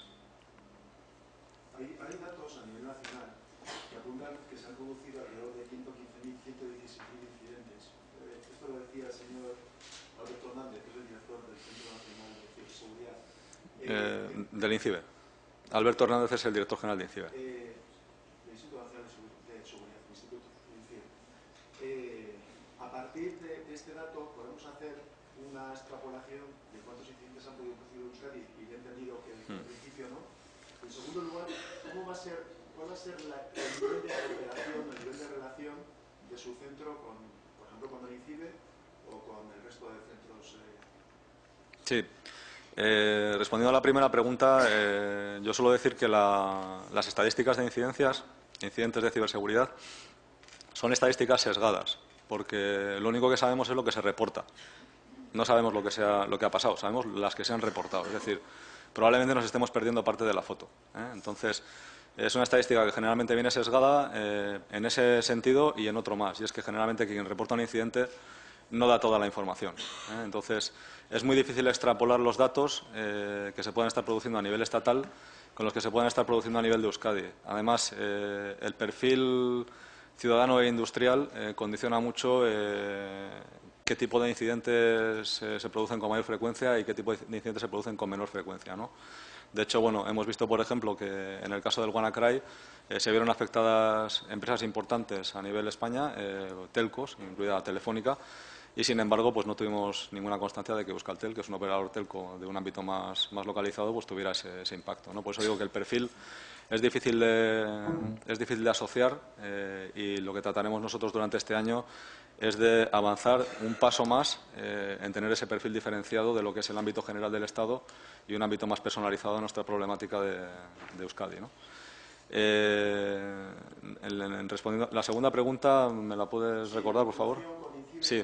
Hay, hay datos a nivel nacional que apuntan que se han producido alrededor de ciento quince mil, ciento dieciséis mil incidentes. Eh, esto lo decía el señor Alberto Hernández, que es el director del Centro Nacional de Ciberseguridad. Eh, Eh, del INCIBE. Alberto Hernández es el director general de INCIBE. Eh, del Instituto Nacional de Seguridad, Instituto INCIBE. Eh, a partir de, de este dato podemos hacer una extrapolación de cuántos incidentes han podido producir en Euskadi, y he entendido que en Hmm. principio no. En segundo lugar, ¿cómo va a ser, cuál va a ser la, el nivel de cooperación, el nivel de relación de su centro con, por ejemplo, con el INCIBE o con el resto de centros? Eh... Sí. Eh, respondiendo a la primera pregunta, eh, yo suelo decir que la, las estadísticas de incidencias, incidentes de ciberseguridad, son estadísticas sesgadas, porque lo único que sabemos es lo que se reporta. No sabemos lo que, sea, lo que ha pasado, sabemos las que se han reportado. Es decir, probablemente nos estemos perdiendo parte de la foto. ¿eh? Entonces, es una estadística que generalmente viene sesgada eh, en ese sentido y en otro más. Y es que generalmente quien reporta un incidente no da toda la información, ¿eh? Entonces, es muy difícil extrapolar los datos eh, que se pueden estar produciendo a nivel estatal con los que se pueden estar produciendo a nivel de Euskadi. Además, eh, el perfil ciudadano e industrial eh, condiciona mucho eh, qué tipo de incidentes eh, se producen con mayor frecuencia y qué tipo de incidentes se producen con menor frecuencia, ¿no? De hecho, bueno, hemos visto, por ejemplo, que en el caso del WannaCry eh, se vieron afectadas empresas importantes a nivel España, eh, telcos, incluida Telefónica, y sin embargo pues no tuvimos ninguna constancia de que Euskaltel, que es un operador telco de un ámbito más, más localizado, pues tuviera ese, ese impacto, ¿no? Por eso digo que el perfil es difícil de, es difícil de asociar eh, y lo que trataremos nosotros durante este año es de avanzar un paso más eh, en tener ese perfil diferenciado de lo que es el ámbito general del Estado y un ámbito más personalizado de nuestra problemática de, de Euskadi, ¿no? Eh, en, en respondiendo la segunda pregunta, ¿me la puedes recordar, por favor? Sí.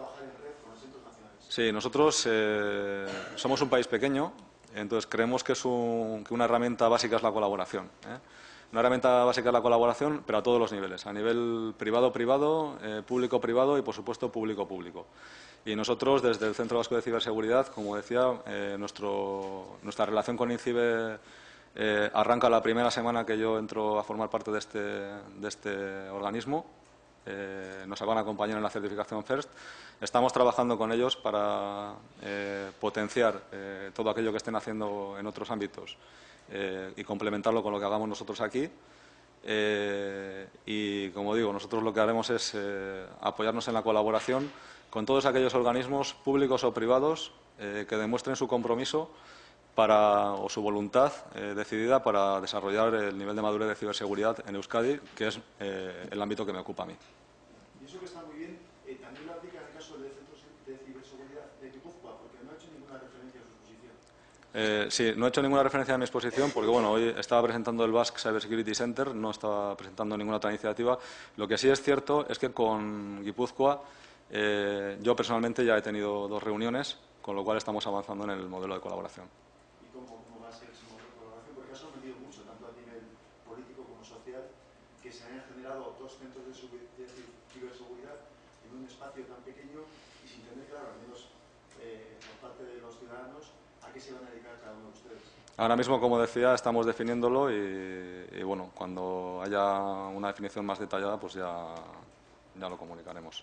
Sí, nosotros eh, somos un país pequeño, entonces creemos que, es un, que una herramienta básica es la colaboración, ¿eh? Una herramienta básica es la colaboración, pero a todos los niveles, a nivel privado-privado, eh, público-privado y, por supuesto, público-público. Y nosotros, desde el Centro Vasco de Ciberseguridad, como decía, eh, nuestro, nuestra relación con INCIBE eh, arranca la primera semana que yo entro a formar parte de este, de este organismo. Eh, nos van a acompañar en la certificación FIRST. Estamos trabajando con ellos para eh, potenciar eh, todo aquello que estén haciendo en otros ámbitos eh, y complementarlo con lo que hagamos nosotros aquí. Eh, y, como digo, nosotros lo que haremos es eh, apoyarnos en la colaboración con todos aquellos organismos públicos o privados eh, que demuestren su compromiso para, o su voluntad eh, decidida para desarrollar el nivel de madurez de ciberseguridad en Euskadi, que es eh, el ámbito que me ocupa a mí. Y eso que está muy bien, eh, también lo aplica en el caso del Centro de Ciberseguridad de Guipúzcoa, porque no ha hecho ninguna referencia a su exposición. Eh, sí, no he hecho ninguna referencia a mi exposición porque, bueno, hoy estaba presentando el Basque Cyber Security Center, no estaba presentando ninguna otra iniciativa. Lo que sí es cierto es que con Guipúzcoa eh, yo personalmente ya he tenido dos reuniones, con lo cual estamos avanzando en el modelo de colaboración. ¿Y cómo, cómo va a ser ese modelo de colaboración? Porque ha sorprendido mucho, tanto a nivel político como social, que se hayan generado dos centros de, de ciberseguridad en un espacio tan pequeño y sin tener claro, al menos eh, por parte de los ciudadanos, a qué se van a dedicar cada uno de ustedes. Ahora mismo, como decía, estamos definiéndolo y, y bueno, cuando haya una definición más detallada, pues ya, ya lo comunicaremos.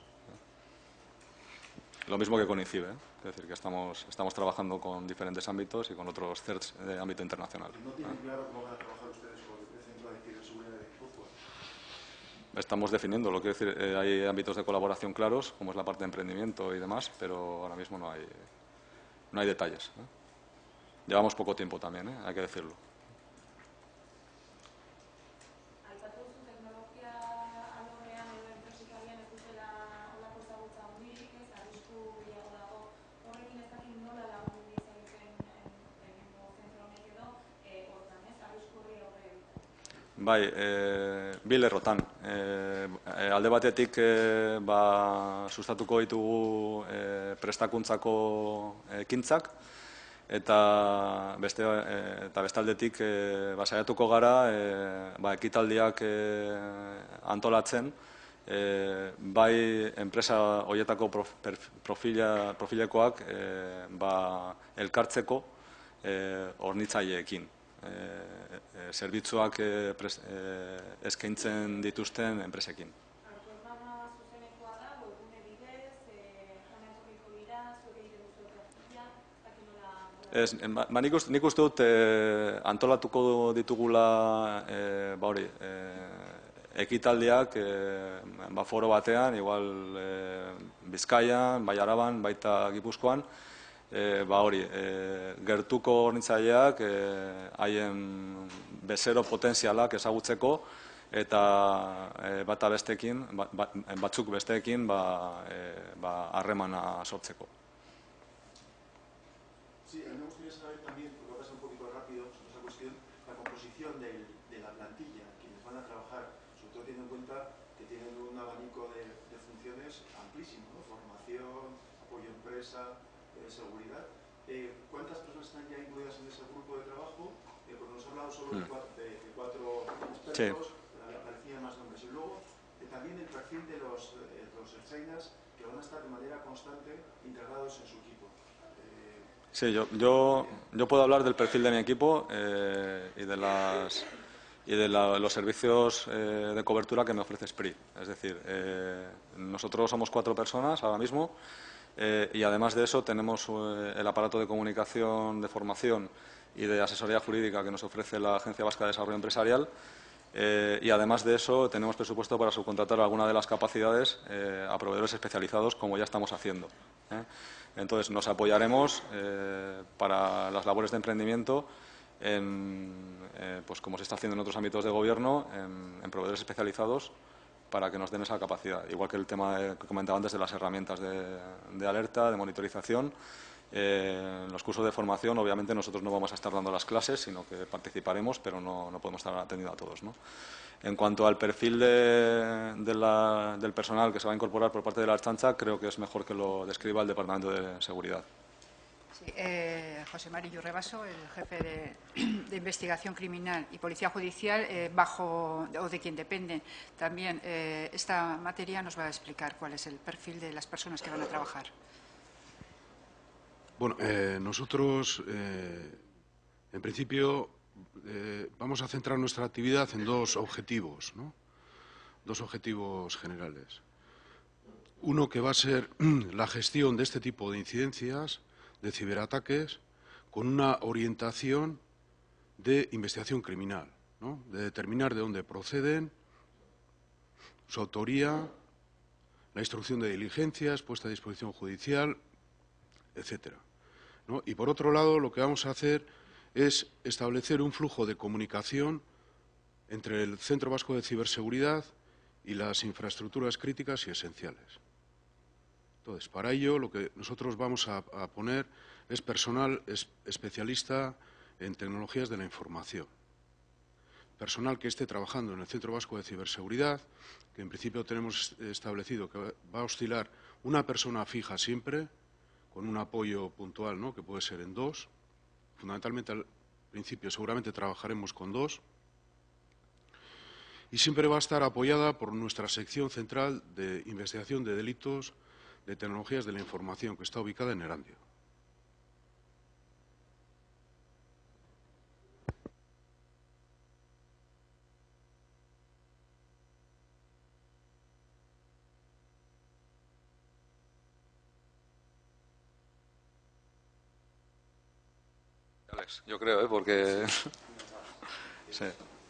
Lo mismo que con INCIBE, ¿eh? Es decir, que estamos, estamos trabajando con diferentes ámbitos y con otros C E R Ts de ámbito internacional. ¿No tienen claro cómo van a trabajar ustedes con el Centro de Ciberseguridad de Guipúzcoa? Estamos definiéndolo, quiero decir, eh, hay ámbitos de colaboración claros, como es la parte de emprendimiento y demás, pero ahora mismo no hay, no hay detalles, ¿eh? Llevamos poco tiempo también, ¿eh? Hay que decirlo. Bai, e, bi lerrotan. E, alde batetik e, ba, sustatuko ditugu e, prestakuntzako ekintzak, eta beste e, eta bestaldetik e, ba, saiatuko gara e, ba, ekitaldiak e, antolatzen, e, bai enpresa horietako prof, profila, profilekoak e, ba, elkartzeko e, hornitzaileekin. E, e, zerbitzuak e, pres, e, eskaintzen dituzten enpresekin. Ez, ba, nik, uste, nik uste dut e, antolatuko ditugula e, ba hori, e, ekitaldiak e, ba, foro batean, igual e, Bizkaian, bai Araban, baita Gipuzkoan, E, ba hori, e, gertuko hornitzaileak e, haien bezero potentzialak ezagutzeko eta e, bata besteekin, ba, ba, batzuk besteekin ba, e, ba, harremana sortzeko. Sí, a mí me gustaría saber también, porque va a pasar un poquito rápido sobre esa cuestión, la composición del, de la plantilla, quienes van a trabajar, sobre todo teniendo en cuenta que tienen un abanico de, de funciones amplísimo, ¿no? Formación, apoyo a empresa, de seguridad. Eh, ¿Cuántas personas están ya incluidas en ese grupo de trabajo? Eh, porque nos ha hablado solo de cuatro, de, de cuatro expertos, sí. Aparecían más nombres. Y luego, eh, también el perfil de los, eh, los ertzainas que van a estar de manera constante integrados en su equipo. Eh, Sí, yo, yo, yo puedo hablar del perfil de mi equipo eh, y de, las, y de la, los servicios eh, de cobertura que me ofrece S P R I. Es decir, eh, nosotros somos cuatro personas ahora mismo eh, y además de eso tenemos eh, el aparato de comunicación, de formación y de asesoría jurídica que nos ofrece la Agencia Vasca de Desarrollo Empresarial. Eh, y además de eso tenemos presupuesto para subcontratar alguna de las capacidades eh, a proveedores especializados, como ya estamos haciendo, ¿eh? Entonces nos apoyaremos eh, para las labores de emprendimiento en, eh, pues como se está haciendo en otros ámbitos de gobierno, en, en proveedores especializados para que nos den esa capacidad, igual que el tema de, que comentaba antes de las herramientas de, de alerta, de monitorización. Eh, en los cursos de formación, obviamente, nosotros no vamos a estar dando las clases, sino que participaremos, pero no, no podemos estar atendiendo a todos, ¿no? En cuanto al perfil de, de la, del personal que se va a incorporar por parte de la Ertzaintza, creo que es mejor que lo describa el Departamento de Seguridad. Sí, eh, José María Rebaso, el jefe de, de Investigación Criminal y Policía Judicial, eh, bajo o de quien dependen también eh, esta materia, nos va a explicar cuál es el perfil de las personas que van a trabajar. Bueno, eh, nosotros, eh, en principio, eh, vamos a centrar nuestra actividad en dos objetivos, ¿no? Dos objetivos generales. Uno que va a ser la gestión de este tipo de incidencias, de ciberataques, con una orientación de investigación criminal, ¿no? De determinar de dónde proceden, su autoría, la instrucción de diligencias, puesta a disposición judicial, etcétera, ¿no? Y por otro lado, lo que vamos a hacer es establecer un flujo de comunicación entre el Centro Vasco de Ciberseguridad y las infraestructuras críticas y esenciales. Entonces, para ello, lo que nosotros vamos a, a poner es personal es, especialista en tecnologías de la información. Personal que esté trabajando en el Centro Vasco de Ciberseguridad, que en principio tenemos establecido que va a oscilar una persona fija siempre, con un apoyo puntual, ¿no?, que puede ser en dos. Fundamentalmente, al principio, seguramente trabajaremos con dos. Y siempre va a estar apoyada por nuestra sección central de investigación de delitos de tecnologías de la información, que está ubicada en Erandio. Alex, yo creo, ¿eh? Porque... sí.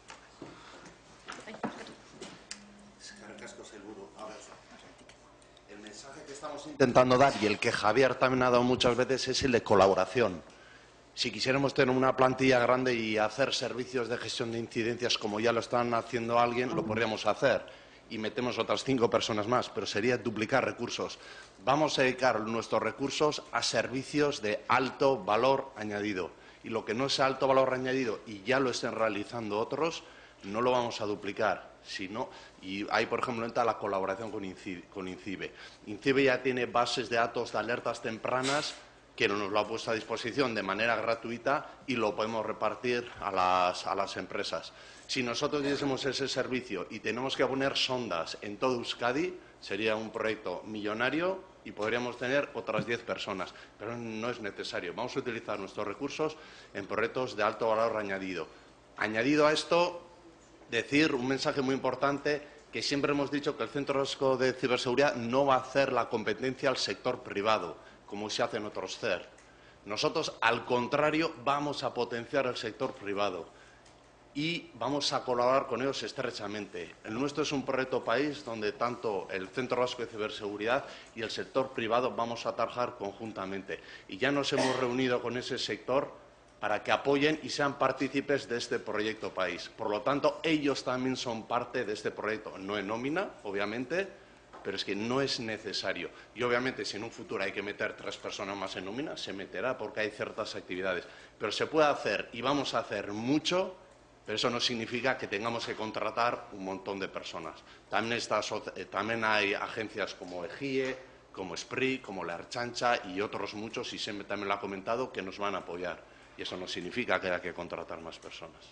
El mensaje que estamos intentando dar y el que Javier también ha dado muchas veces es el de colaboración. Si quisiéramos tener una plantilla grande y hacer servicios de gestión de incidencias como ya lo están haciendo alguien, lo podríamos hacer y metemos otras cinco personas más, pero sería duplicar recursos. Vamos a dedicar nuestros recursos a servicios de alto valor añadido. Y lo que no es alto valor añadido y ya lo estén realizando otros, no lo vamos a duplicar. Sino, y hay, por ejemplo, entra la colaboración con INCIBE. INCIBE ya tiene bases de datos de alertas tempranas que nos lo ha puesto a disposición de manera gratuita y lo podemos repartir a las, a las empresas. Si nosotros diésemos ese servicio y tenemos que poner sondas en todo Euskadi, sería un proyecto millonario y podríamos tener otras diez personas, pero no es necesario. Vamos a utilizar nuestros recursos en proyectos de alto valor añadido. Añadido a esto, decir un mensaje muy importante, que siempre hemos dicho que el Centro Vasco de Ciberseguridad no va a hacer la competencia al sector privado, como se hace en otros C E R. Nosotros, al contrario, vamos a potenciar el sector privado y vamos a colaborar con ellos estrechamente. El nuestro es un proyecto país donde tanto el Centro Vasco de Ciberseguridad y el sector privado vamos a trabajar conjuntamente. Y ya nos hemos reunido con ese sector para que apoyen y sean partícipes de este proyecto país. Por lo tanto, ellos también son parte de este proyecto. No en nómina, obviamente, pero es que no es necesario. Y obviamente, si en un futuro hay que meter tres personas más en nómina, se meterá porque hay ciertas actividades. Pero se puede hacer y vamos a hacer mucho, pero eso no significa que tengamos que contratar un montón de personas. También, está, también hay agencias como EGIE, como S P R I, como la Ertzaintza y otros muchos, y siempre también lo ha comentado, que nos van a apoyar. Y eso no significa que haya que contratar más personas.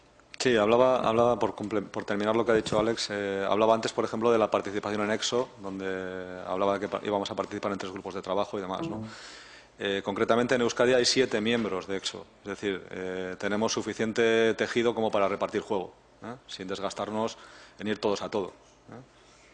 Sí, hablaba, hablaba por, por terminar lo que ha dicho Alex, eh, hablaba antes, por ejemplo, de la participación en EXO, donde hablaba de que íbamos a participar en tres grupos de trabajo y demás, ¿no? Eh, concretamente en Euskadi hay siete miembros de EXO, es decir, eh, tenemos suficiente tejido como para repartir juego, ¿eh? Sin desgastarnos en ir todos a todo, ¿eh?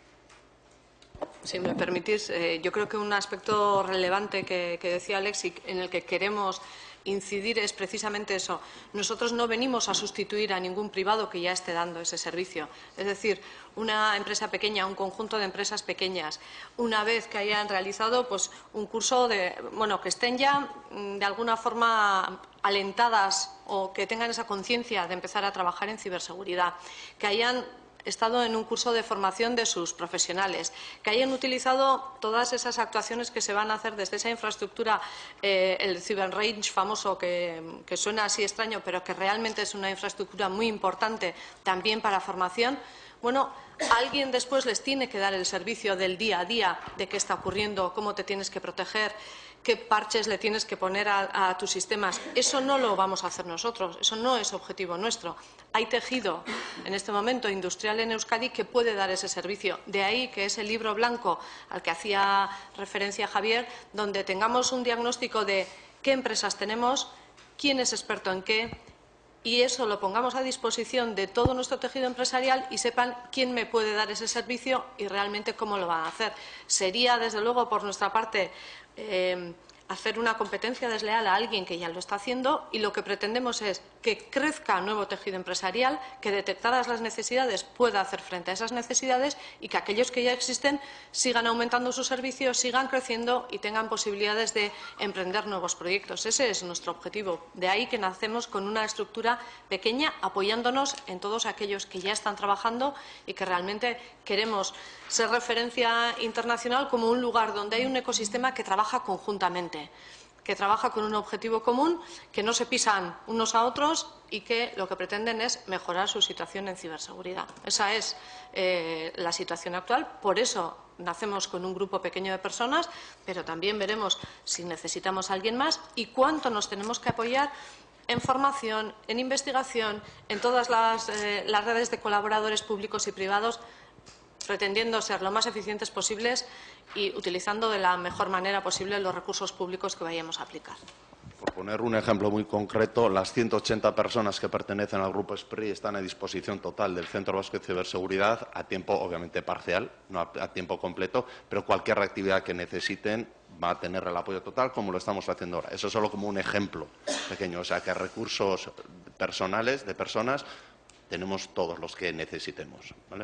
Si me permitís, eh, yo creo que un aspecto relevante que, que decía Alex y en el que queremos incidir es precisamente eso. Nosotros no venimos a sustituir a ningún privado que ya esté dando ese servicio. Es decir, una empresa pequeña, un conjunto de empresas pequeñas, una vez que hayan realizado pues, un curso, de, bueno, que estén ya de alguna forma alentadas o que tengan esa conciencia de empezar a trabajar en ciberseguridad, que hayan estado en un curso de formación de sus profesionales, que hayan utilizado todas esas actuaciones que se van a hacer desde esa infraestructura, eh, el Cyber Range famoso, que, que suena así extraño, pero que realmente es una infraestructura muy importante también para formación. Bueno, alguien después les tiene que dar el servicio del día a día de qué está ocurriendo, cómo te tienes que proteger, qué parches le tienes que poner a, a tus sistemas. Eso no lo vamos a hacer nosotros, eso no es objetivo nuestro. Hay tejido en este momento industrial en Euskadi que puede dar ese servicio. De ahí que ese libro blanco al que hacía referencia Javier, donde tengamos un diagnóstico de qué empresas tenemos, quién es experto en qué, y eso lo pongamos a disposición de todo nuestro tejido empresarial y sepan quién me puede dar ese servicio y realmente cómo lo van a hacer. Sería, desde luego, por nuestra parte, eh, hacer una competencia desleal a alguien que ya lo está haciendo, y lo que pretendemos es que crezca nuevo tejido empresarial, que detectadas las necesidades pueda hacer frente a esas necesidades y que aquellos que ya existen sigan aumentando sus servicios, sigan creciendo y tengan posibilidades de emprender nuevos proyectos. Ese es nuestro objetivo. De ahí que nacemos con una estructura pequeña, apoyándonos en todos aquellos que ya están trabajando y que realmente queremos ser referencia internacional como un lugar donde hay un ecosistema que trabaja conjuntamente, que trabaja con un objetivo común, que no se pisan unos a otros y que lo que pretenden es mejorar su situación en ciberseguridad. Esa es eh, la situación actual. Por eso nacemos con un grupo pequeño de personas, pero también veremos si necesitamos a alguien más y cuánto nos tenemos que apoyar en formación, en investigación, en todas las, eh, las redes de colaboradores públicos y privados, pretendiendo ser lo más eficientes posibles y utilizando de la mejor manera posible los recursos públicos que vayamos a aplicar. Por poner un ejemplo muy concreto, las ciento ochenta personas que pertenecen al Grupo SPRI están a disposición total del Centro Vasco de Ciberseguridad a tiempo, obviamente, parcial, no a, a tiempo completo, pero cualquier actividad que necesiten va a tener el apoyo total, como lo estamos haciendo ahora. Eso solo como un ejemplo pequeño, o sea que recursos personales, de personas, tenemos todos los que necesitemos, ¿vale?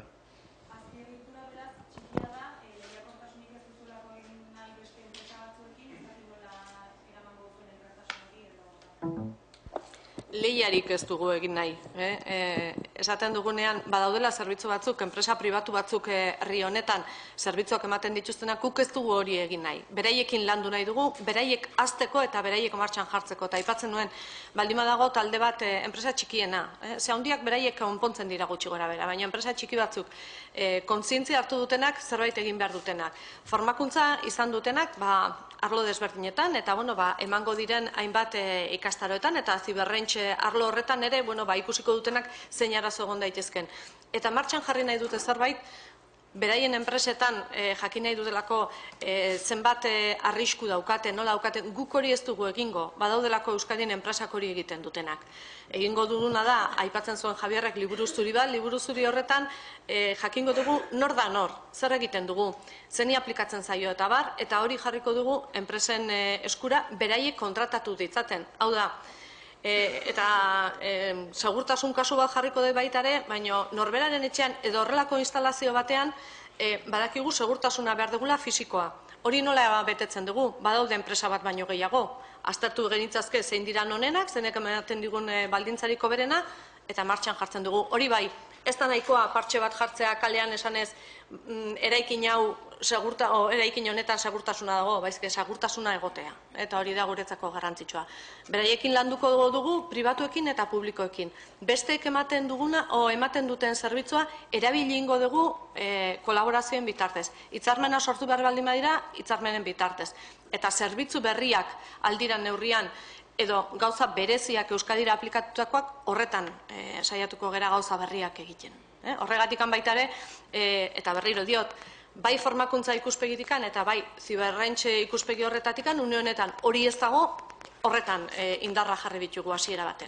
Lehiarik ez dugu egin nahi. Eh? Eh, esaten dugunean, badaudela zerbitzu batzuk, enpresa pribatu batzuk herri honetan zerbitzuak ematen dituztenak, guk ez dugu hori egin nahi. Beraiekin landu nahi dugu, beraiek hasteko eta beraiek martxan jartzeko. Eta aipatzen nuen, baldin badago talde bat eh, enpresa txikiena. Eh? Ze handiak beraiek konpontzen dira gutxi gora bera, baina enpresa txiki batzuk eh, kontzientzia hartu dutenak, zerbait egin behar dutenak. Formakuntza izan dutenak, ba, arlo desberdinetan, eta bueno, ba, emango diren hainbat e, ikastaroetan, eta ziberrentxe arlo horretan ere, bueno, ba, ikusiko dutenak zein arazo egon daitezken. Eta martxan jarri nahi dute zerbait, beraien enpresetan e, jakin nahi dutelako e, zenbat e, arrisku daukate, nola daukaten, guk hori ez dugu egingo, badaudelako Euskadin enpresak hori egiten dutenak. Egingo duguna da, aipatzen zuen Javierrek liburu zuri bat, liburu zuri horretan e, jakingo dugu nor da nor, zer egiten dugu, zeni aplikatzen zaio eta bar, eta hori jarriko dugu enpresen e, eskura beraiek kontratatu ditzaten. Hau da, E, eta e, segurtasun kasu bat jarriko dut baita ere, baina norberaren etxean edo horrelako instalazio batean e, badakigu segurtasuna behar dugula fisikoa. Hori nola betetzen dugu, badaude enpresa bat baino gehiago. Aztertu genitzazke zein dira honenak, zeinek ematen digun e, baldintzariko berena, eta martxan jartzen dugu. Hori bai, ez da nahikoa partxe bat jartzea kalean esanez mm, eraikin hau segurta, o, eraikin honetan segurtasuna dago, baizke segurtasuna egotea. Eta hori da guretzako garrantzitsua. Beraiekin landuko dugu pribatuekin eta publikoekin. Besteek ematen duguna o ematen duten zerbitzua erabili ingo dugu e, kolaborazioen bitartez. Hitzarmena sortu behar baldin badira, hitzarmenen bitartez. Eta zerbitzu berriak aldiran neurrian edo gauza bereziak Euskadira aplikatutakoak horretan e, saiatuko gera gauza berriak egiten. E? Horregatik baita ere, e, eta berriro diot, bai formakuntza ikuspegitikan eta bai ziberrentxe ikuspegi horretatikan, une honetan hori ez dago, horretan e, indarra jarri bitugu hasiera baten.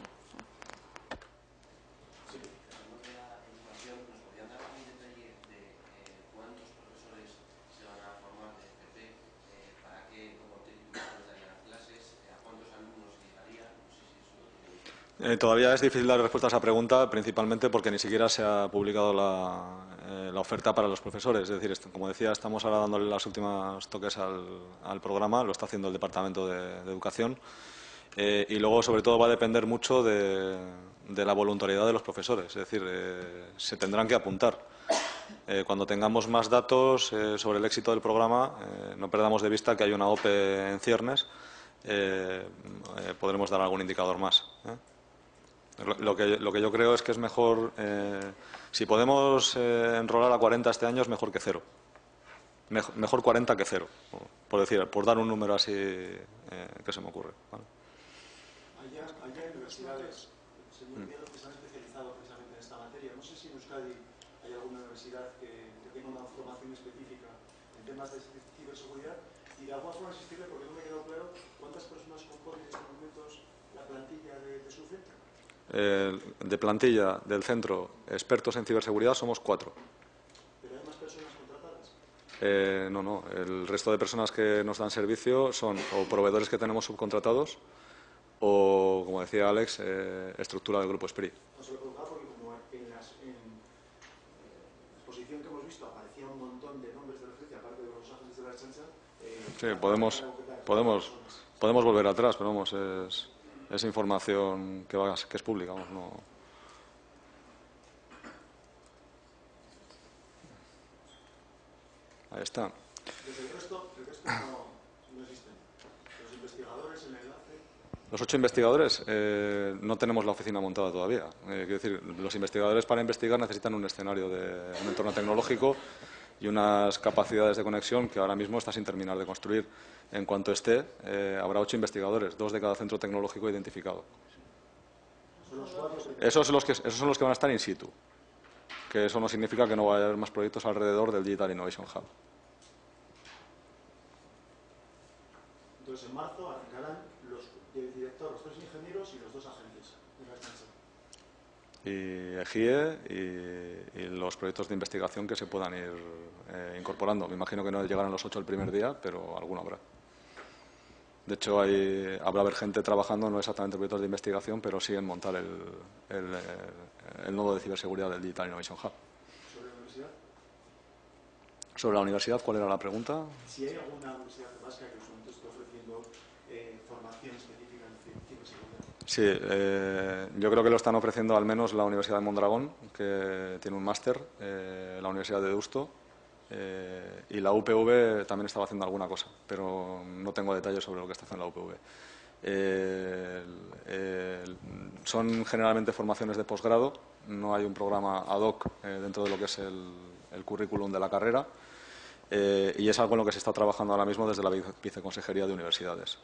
Eh, todavía es difícil dar respuesta a esa pregunta, principalmente porque ni siquiera se ha publicado la, eh, la oferta para los profesores. Es decir, esto, como decía, estamos ahora dándole los últimos toques al, al programa, lo está haciendo el Departamento de, de Educación, eh, y luego, sobre todo, va a depender mucho de, de la voluntariedad de los profesores. Es decir, eh, se tendrán que apuntar. Eh, cuando tengamos más datos eh, sobre el éxito del programa, eh, no perdamos de vista que hay una O P E en ciernes, eh, eh, podremos dar algún indicador más, ¿eh? Lo que, lo que yo creo es que es mejor, eh, si podemos eh, enrolar a cuarenta este año, es mejor que cero. Mejor, mejor cuarenta que cero, por decir, por dar un número así eh, que se me ocurre. ¿Vale? Allá, allá hay universidades, señor Miedo, que se han especializado precisamente en esta materia. No sé si en Euskadi hay alguna universidad que, que tenga una formación específica en temas de ciberseguridad, y de alguna forma asistirle, porque no me ha quedado claro cuántas personas componen en estos momentos la plantilla de, de su centro. Eh, de plantilla del centro expertos en ciberseguridad somos cuatro. ¿Pero hay más personas contratadas? Eh, no, no. El resto de personas que nos dan servicio son o proveedores que tenemos subcontratados o, como decía Alex, eh, estructura del grupo SPRI. No se lo preguntaba porque como en, las, en la exposición que hemos visto aparecía un montón de nombres de referencia, aparte de los agentes de la Ertzaintza. Eh, Sí, podemos, podemos, podemos volver atrás, pero vamos, es... Es información que, va, que es pública, vamos, no. Ahí está. Desde el resto, el resto no, no existen. Los investigadores, el enlace. Los ocho investigadores eh, no tenemos la oficina montada todavía. Eh, quiero decir, los investigadores para investigar necesitan un escenario de un entorno tecnológico y unas capacidades de conexión que ahora mismo está sin terminar de construir. En cuanto esté, eh, habrá ocho investigadores, dos de cada centro tecnológico identificado. Esos son, los que, esos son los que van a estar in situ, que eso no significa que no vaya a haber más proyectos alrededor del Digital Innovation Hub. Entonces, en marzo arrancarán los, el director, los tres ingenieros y los dos agentes de la Ertzaintza. Y EGIE y, y los proyectos de investigación que se puedan ir eh, incorporando. Me imagino que no llegarán los ocho el primer día, pero alguno habrá. De hecho, hay, habrá haber gente trabajando, no exactamente proyectos de investigación, pero sí en montar el, el, el nodo de ciberseguridad del Digital Innovation Hub. ¿Sobre la universidad? Sobre la universidad, ¿cuál era la pregunta? Si hay alguna universidad vasca que en su momento esté ofreciendo eh, formación específica en ciberseguridad. Sí, eh, yo creo que lo están ofreciendo al menos la Universidad de Mondragón, que tiene un máster, eh, la Universidad de Deusto, eh, y la U P V también estaba haciendo alguna cosa, pero no tengo detalles sobre lo que está haciendo la U P V. Eh, eh, son generalmente formaciones de posgrado, no hay un programa ad hoc eh, dentro de lo que es el, el currículum de la carrera, eh, y es algo en lo que se está trabajando ahora mismo desde la Viceconsejería de Universidades.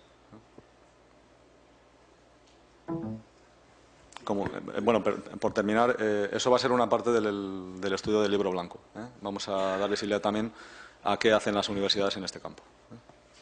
Como, eh, bueno, per, por terminar, eh, eso va a ser una parte del, del estudio del libro blanco. ¿eh? Vamos a dar visibilidad también a qué hacen las universidades en este campo. ¿eh?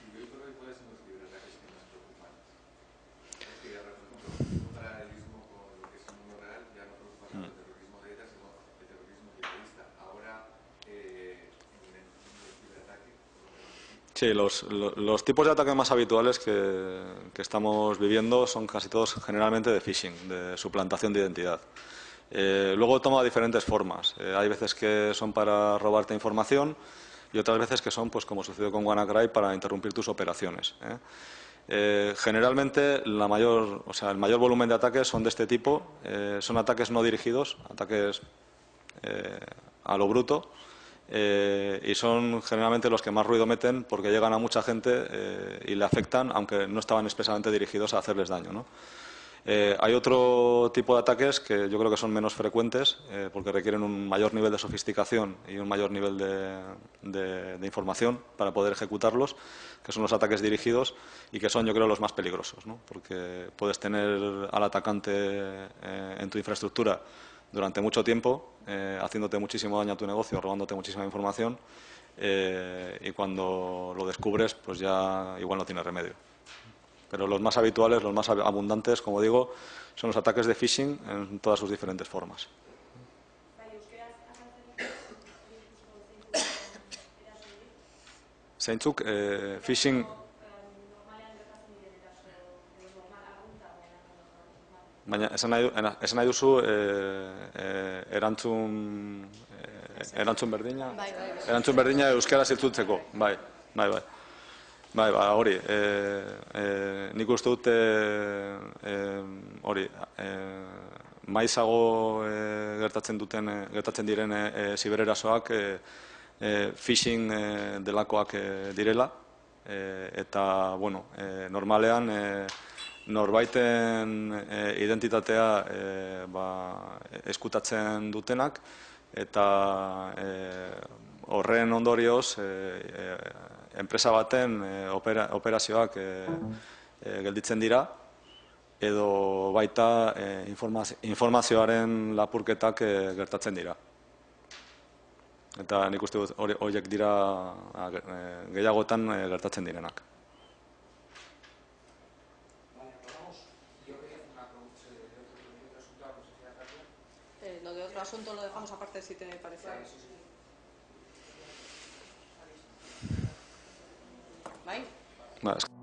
Sí, los, los, los tipos de ataques más habituales que, que estamos viviendo son casi todos generalmente de phishing, de suplantación de identidad. Eh, luego toma diferentes formas. Eh, hay veces que son para robarte información y otras veces que son, pues como sucedió con WannaCry, para interrumpir tus operaciones. ¿eh? Eh, generalmente la mayor, o sea, el mayor volumen de ataques son de este tipo. Eh, son ataques no dirigidos, ataques eh, a lo bruto. Eh, y son generalmente los que más ruido meten porque llegan a mucha gente eh, y le afectan, aunque no estaban expresamente dirigidos a hacerles daño, ¿no? Eh, hay otro tipo de ataques que yo creo que son menos frecuentes eh, porque requieren un mayor nivel de sofisticación y un mayor nivel de, de, de información para poder ejecutarlos, que son los ataques dirigidos y que son, yo creo, los más peligrosos, ¿no? Porque puedes tener al atacante eh, en tu infraestructura durante mucho tiempo, eh, haciéndote muchísimo daño a tu negocio, robándote muchísima información eh, y cuando lo descubres, pues ya igual no tiene remedio. Pero los más habituales, los más abundantes, como digo, son los ataques de phishing en todas sus diferentes formas. Zeintzuk, eh, phishing... Baina, esan nahi, esan nahi duzu eh, eh, erantzun, eh, erantzun berdina, erantzun berdina euskaraz itzultzeko, bai, bai, bai. Bai, ba, hori, e, e, nik uste dut e, e, hori, e, maizago e, gertatzen duten, e, gertatzen diren e, zibererasoak e, e, phishing e, delakoak e, direla, e, eta, bueno, e, normalean e, norbaiten e, identitatea e, ba, eskutatzen dutenak, eta e, horren ondorioz e, e, enpresa baten e, opera, operazioak e, e, gelditzen dira, edo baita e, informazio, informazioaren lapurketak e, gertatzen dira. Eta nik uste dut horiek dira e, gehiagotan e, gertatzen direnak. Eh, lo de otro asunto lo dejamos aparte si te parece. ¿Vale? Ba,